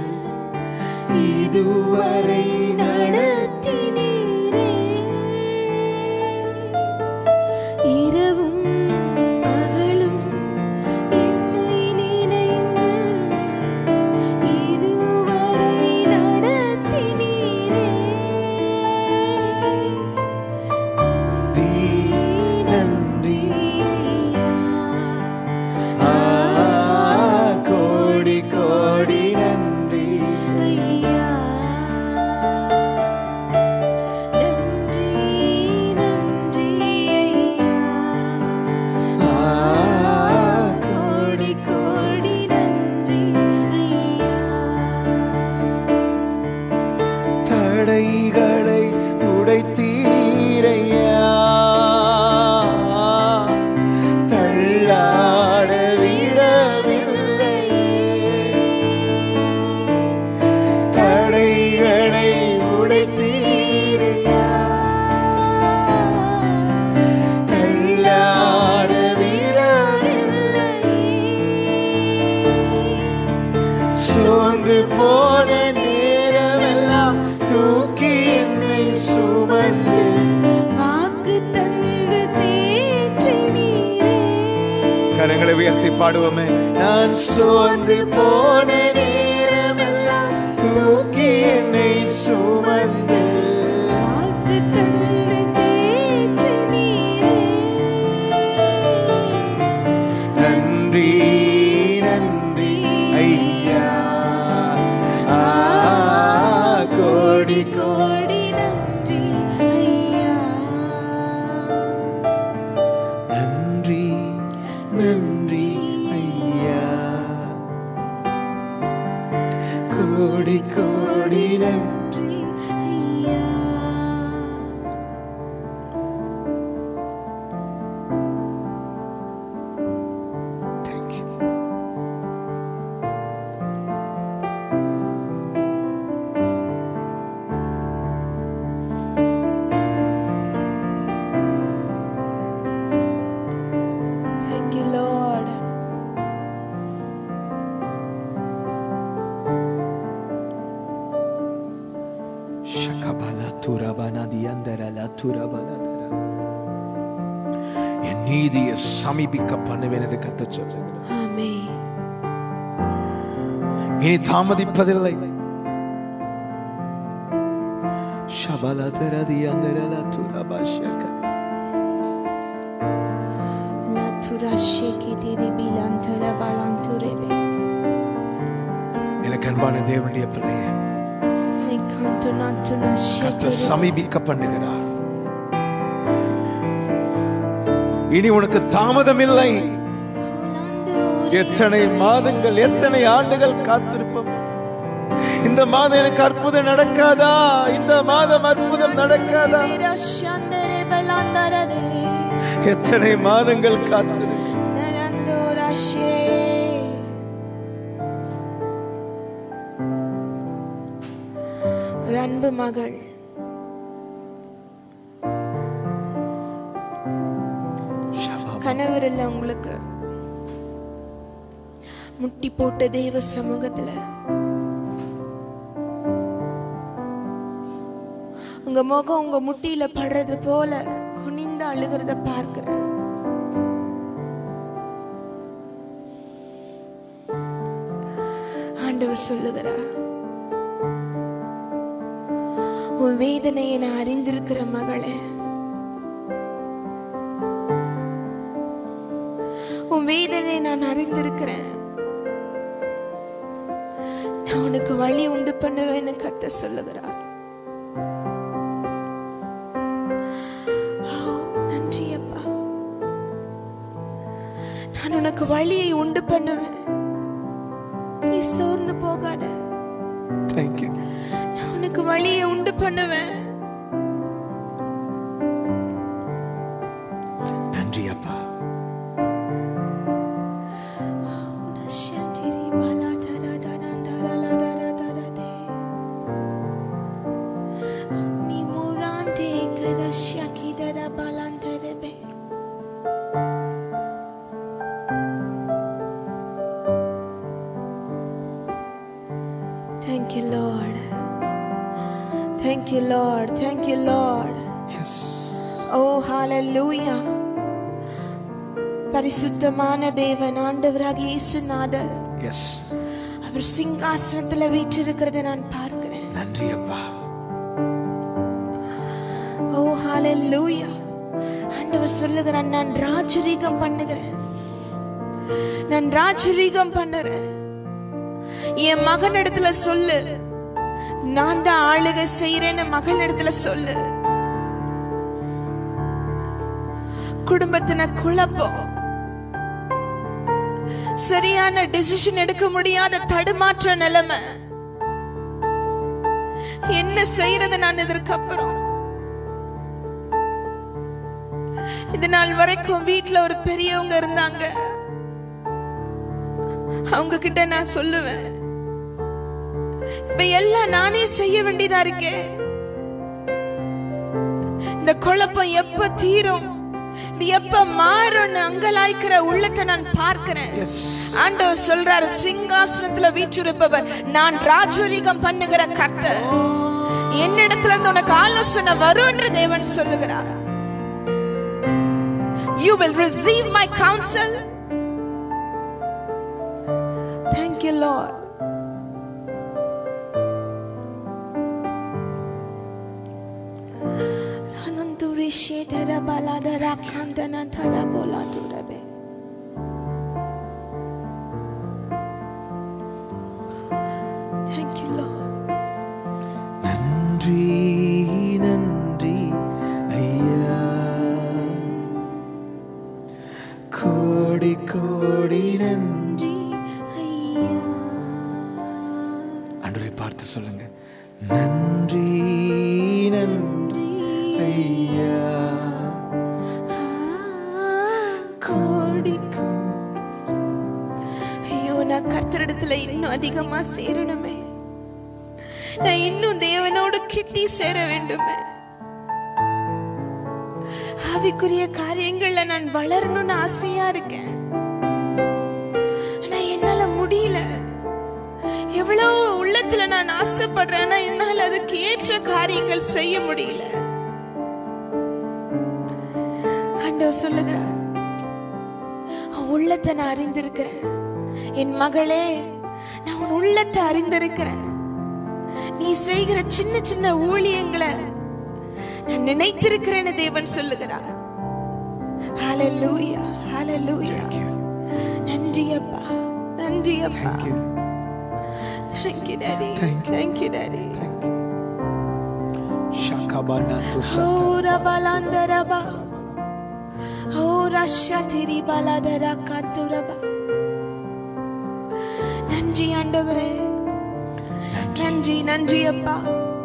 இதுவரை நடத்தினீரே. இரவும் பகலும் என்னை நினைந்து இதுவரை நடத்தினீரே. நன்றி. ஐயா. கோடி கோடி நன்றி. ஐயா. நன்றி நன்றி ஐயா. கோடி கோடி நன்றி ஐயா. தடைகளை உடைத்தீரையா, தள்ளாட விடவில்லை. தடைகளை உடைத்தீரையா, தள்ளாட விடவில்லை. சோர்ந்து போன நேரமெல்லாம் தூக்கி என்னை சுமந்து வாக்கு தந்து தேற்றினீரே. கரங்களை உயர்த்தி பாடுவோமே. நான் சோர்ந்து போன நேரமெல்லாம் தூக்கி என்னை சுமந்து வாக்கு தந்து தேற்றினீரே. நன்றி நன்றி ஐயா. கோடி கோடி நன்றி ஐயா. நன்றி நன்றி ஐயா. கோடி கோடி நன்றி. நன்றி ஐயா. Thank you. Thank you Lord. Shakabala turabana diandara la turabala dara. என் நீதியை சமீபிக்க பண்ணுவேன் என்று கர்த்தர் சொல்லுகிறார். Amen. இனி தாமதிப்பதில்லை. Shabala dara diandara la turabashaka. La turashiki diri bilantara balanturebe. எனக்கு அன்பான தேவனுடைய பிள்ளையே, Nikantu nantuna கர்த்தர் shiki. சமீபிக்க பண்ணுகிறார். இனி உனக்கு தாமதம் இல்லை. எத்தனை மாதங்கள் எத்தனை ஆண்டுகள் காத்திருப்போம். இந்த மாதம் எனக்கு அற்புதம் நடக்காதா? இந்த மாதம் அற்புதம் நடக்காதா? எத்தனை மாதங்கள் காத்திரு. ஒரு அன்பு மகள் கணவர் இல்ல உங்களுக்கு, முட்டி போட்ட தேவ சமூகத்துல உங்க முகம் உங்க முட்டியில படுறது போல குனிந்து அழுகிறத பார்க்கிறேன். ஆண்டவர் சொல்லுகிறார், உன் வேதனையை நான் அறிந்திருக்கிற மகளே, உன் வேதனை நான் அறிந்திருக்கிறேன், நான் உனக்கு வழி உண்டு பண்ணுவேன்னு கர்த்தர் சொல்லுகிறார். நன்றி அப்பா, நான் உனக்கு வழியை உண்டு பண்ணுவேன், நீ சோர்ந்து போகாத. Thank you. நான் உனக்கு வழியை உண்டு பண்ணுவேன். நன்றி அப்பா. Thank you, Lord. Thank you, Lord. Thank you, Lord. Yes. Oh, hallelujah. பரிசுத்தமான தேவன் ஆண்டவராகிய இயேசுநாதர், Yes. அவர் சிங்காசனத்துல வீற்றிருக்கிறதை நான் பார்க்கிறேன். நன்றி அப்பா. Oh, hallelujah. ஆண்டவர் சொல்லுகிறார், நான் ராஜரீகம் பண்ணுகிறேன், நான் ராஜரீகம் பண்ணுறேன். என் மகன் இடத்துல சொல்லு, நான் தான் ஆளுகை செய்யறேன்னு மகன் இடத்துல சொல்லு. குடும்பத்தின குழப்பம், சரியான டிசிஷன் எடுக்க முடியாத தடுமாற்ற நிலைமை, என்ன செய்யறது நான் இதற்கப்புறம்? இது நாள் வரைக்கும் வீட்டுல ஒரு பெரியவங்க இருந்தாங்க, அவங்க கிட்ட நான் சொல்லுவேன், இப்ப எல்லாம் நானே செய்ய வேண்டியதா இருக்கே. இந்த குழப்பம் எப்ப தீரும், இது எப்ப மாறும்னு அங்கலாய்க்கிற உள்ளத்தை நான் பார்க்கிறேன். ஆண்டவர் சொல்றாரு, சிங்காசனத்துல வீற்றிருப்பவர் நான் ராஜரீகம் பண்ணுகிற கர்த்தர், என்னிடத்துல இருந்து உனக்கு ஆலோசனை வரும் என்று தேவன் சொல்லுகிறார். You will receive my counsel. Thank you, Lord. Ananturi shedara baladara kandana thara bola durabe. Thank you, Lord. நன்றி நன்றி ஐயா, கோடி கோடி நன்றி. ஆண்டவரை பார்த்து சொல்லுங்க, நன்றி நன்றி ஐயா, கோடி. ஐயோ, நான் கர்த்தரிடத்துல இன்னும் அதிகமா சேரணுமே, நான் இன்னும் தேவனோடு கிட்டி சேர வேண்டுமே, ஆவிக்குரிய காரியங்கள்ல நான் வளரணும்னு ஆசையா இருக்கேன். ஆனா என்னால முடியல. எவ்வளவு உள்ளத்துல நான் ஆசைப்படுறேன்னா என்னால அதுக்கு ஏற்ற காரியங்கள் செய்ய முடியல. ஆண்டவர் சொல்லுகிறார், உள்ளத்தை நான் அறிந்திருக்கிறேன். என் மகளே, நான் உன் உள்ளத்தை அறிந்திருக்கிறேன். நீ செய்கிற சின்ன சின்ன ஊழியங்களை நான் நினைத்திருக்கிறேன்னு தேவன் சொல்லுகிறார். ஹல்லேலூயா, ஹல்லேலூயா. நன்றி அப்பா, நன்றி அப்பா. Thank you, Daddy. Thank you, Daddy. ஷகபனா துசா Ora balandaraba, ora shatiri baladara kanturaba. நன்றி ஆண்டவரே, நன்றி நன்றி அப்பா.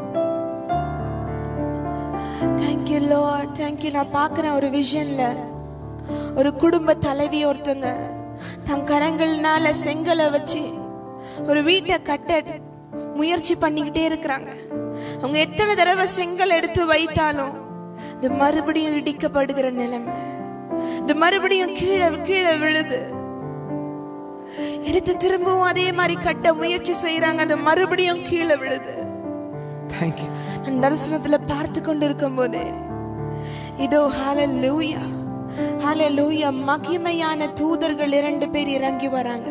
Thank you, Lord. Thank you. நான் பார்க்கிறேன் ஒரு விஷன்ல ஒரு குடும்ப தலைவி ஒருத்தங்க தன் கரங்கள்னால செங்கலை வச்சு ஒரு வீட்டை கட்ட முயற்சி பண்ணிக்கிட்டே இருக்கிறாங்க. அவங்க எத்தனை தடவை செங்கல் எடுத்து வைத்தாலும் இது மறுபடியும் இடிக்கப்படுகிற நிலைமை, இது மறுபடியும் கீழே கீழே விழுது. எடுத்து திரும்பவும் அதே மாதிரி கட்ட முயற்சி செய்யறாங்க, அது மறுபடியும் கீழே விழுது. நான் தரிசனத்துல பார்த்து கொண்டிருக்கும் போது இதோ ஹalleluya ஹalleluya மகிமையான தூதர்கள் 2 பேர் இறங்கி வராங்க.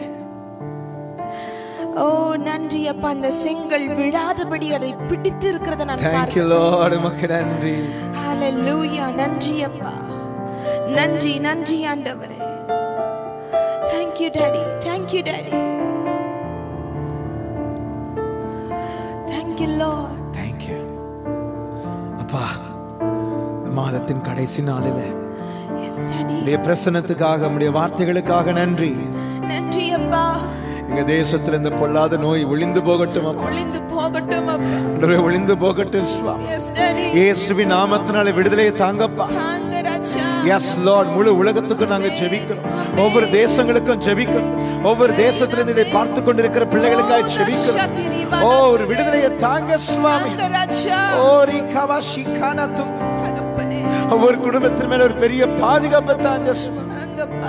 ஓ நன்றி அப்பா, அந்த செங்கல் விழாதபடி அதை பிடித்து இருக்கிறத நான் பார்க்கிறேன். Thank you Lord, உமக்கு நன்றி. ஹalleluya, நன்றி அப்பா, நன்றி நன்றி ஆண்டவரே. Thank you daddy, thank you daddy, thank you Lord, thank you அப்பா. மாதத்தின் கடைசி நாளில yes daddy, உம்முடைய பிரசன்னத்துக்காக, உம்முடைய வார்த்தைகளுக்காக நன்றி. நன்றி அப்பா. எங்க தேசத்துல இந்த பொல்லாத நோய் ஒளிந்து போகட்டும் அப்பா, ஒளிந்து போகட்டும் அப்பா, ஆண்டவரே ஒளிந்து போகட்டும் சுவாமி. yes daddy, இயேசுவின் நாமத்தினால விடுதலையை தாங்கப்பா. தாங்க ராஜா. yes lord, முழு உலகத்துக்கும் நாங்க ஜெபிக்கிறோம், ஒவ்வொரு தேசங்களுக்கும் ஜெபிக்கிறோம், ஒவ்வொரு தேசத்திலிருந்து இதை பார்த்து கொண்டிருக்கிற பிள்ளைகளுக்காக ஜெபிக்கிறோம். ஓ ஒரு விடுதலையை தாங்க சுவாமி. தாங்க ராஜா. ஓ ரிகவாஷி கானது, தகப்பனே ஒவ்வொரு குடும்பத்தின் மேல ஒரு பெரிய பாதுகாப்பு தாங்க சுவாமி. தாங்கப்பா.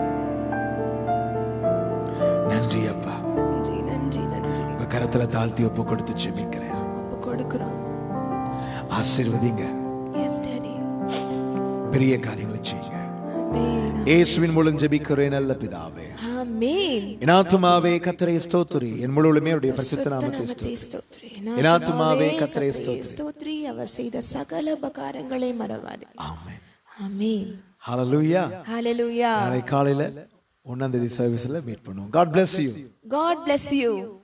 நன்றி அப்பா, நன்றி நன்றி நன்றி. உங்க கரத்துல தாழ்த்தி ஒப்பு கொடுத்து ஜெபிக்கிறேன். ஒப்பு கொடுக்கிறோம். ஆசீர்வதிங்க, yes daddy, பெரிய காரியங்களை செய்யுங்க. ஆமென் இயேசுவின் மூலம் ஜெபிக்கிறேன் நல்ல பிதாவே, ஆமென். என் ஆத்துமாவே கர்த்தரை ஸ்தோத்திரி, என் முழு உள்ளமே அவருடைய பரிசுத்த நாமத்தை ஸ்தோத்திரி. என் ஆத்துமாவே கர்த்தரை ஸ்தோத்திரி, அவர் செய்த சகல உபகாரங்களை மறவாதே. ஆமென் ஆமென். ஹalleluya. ஹalleluya. நாளை காலையில 1ஆம் தேதி சர்வீஸ்ல மீட் பண்ணுவோம். God bless you. God bless you.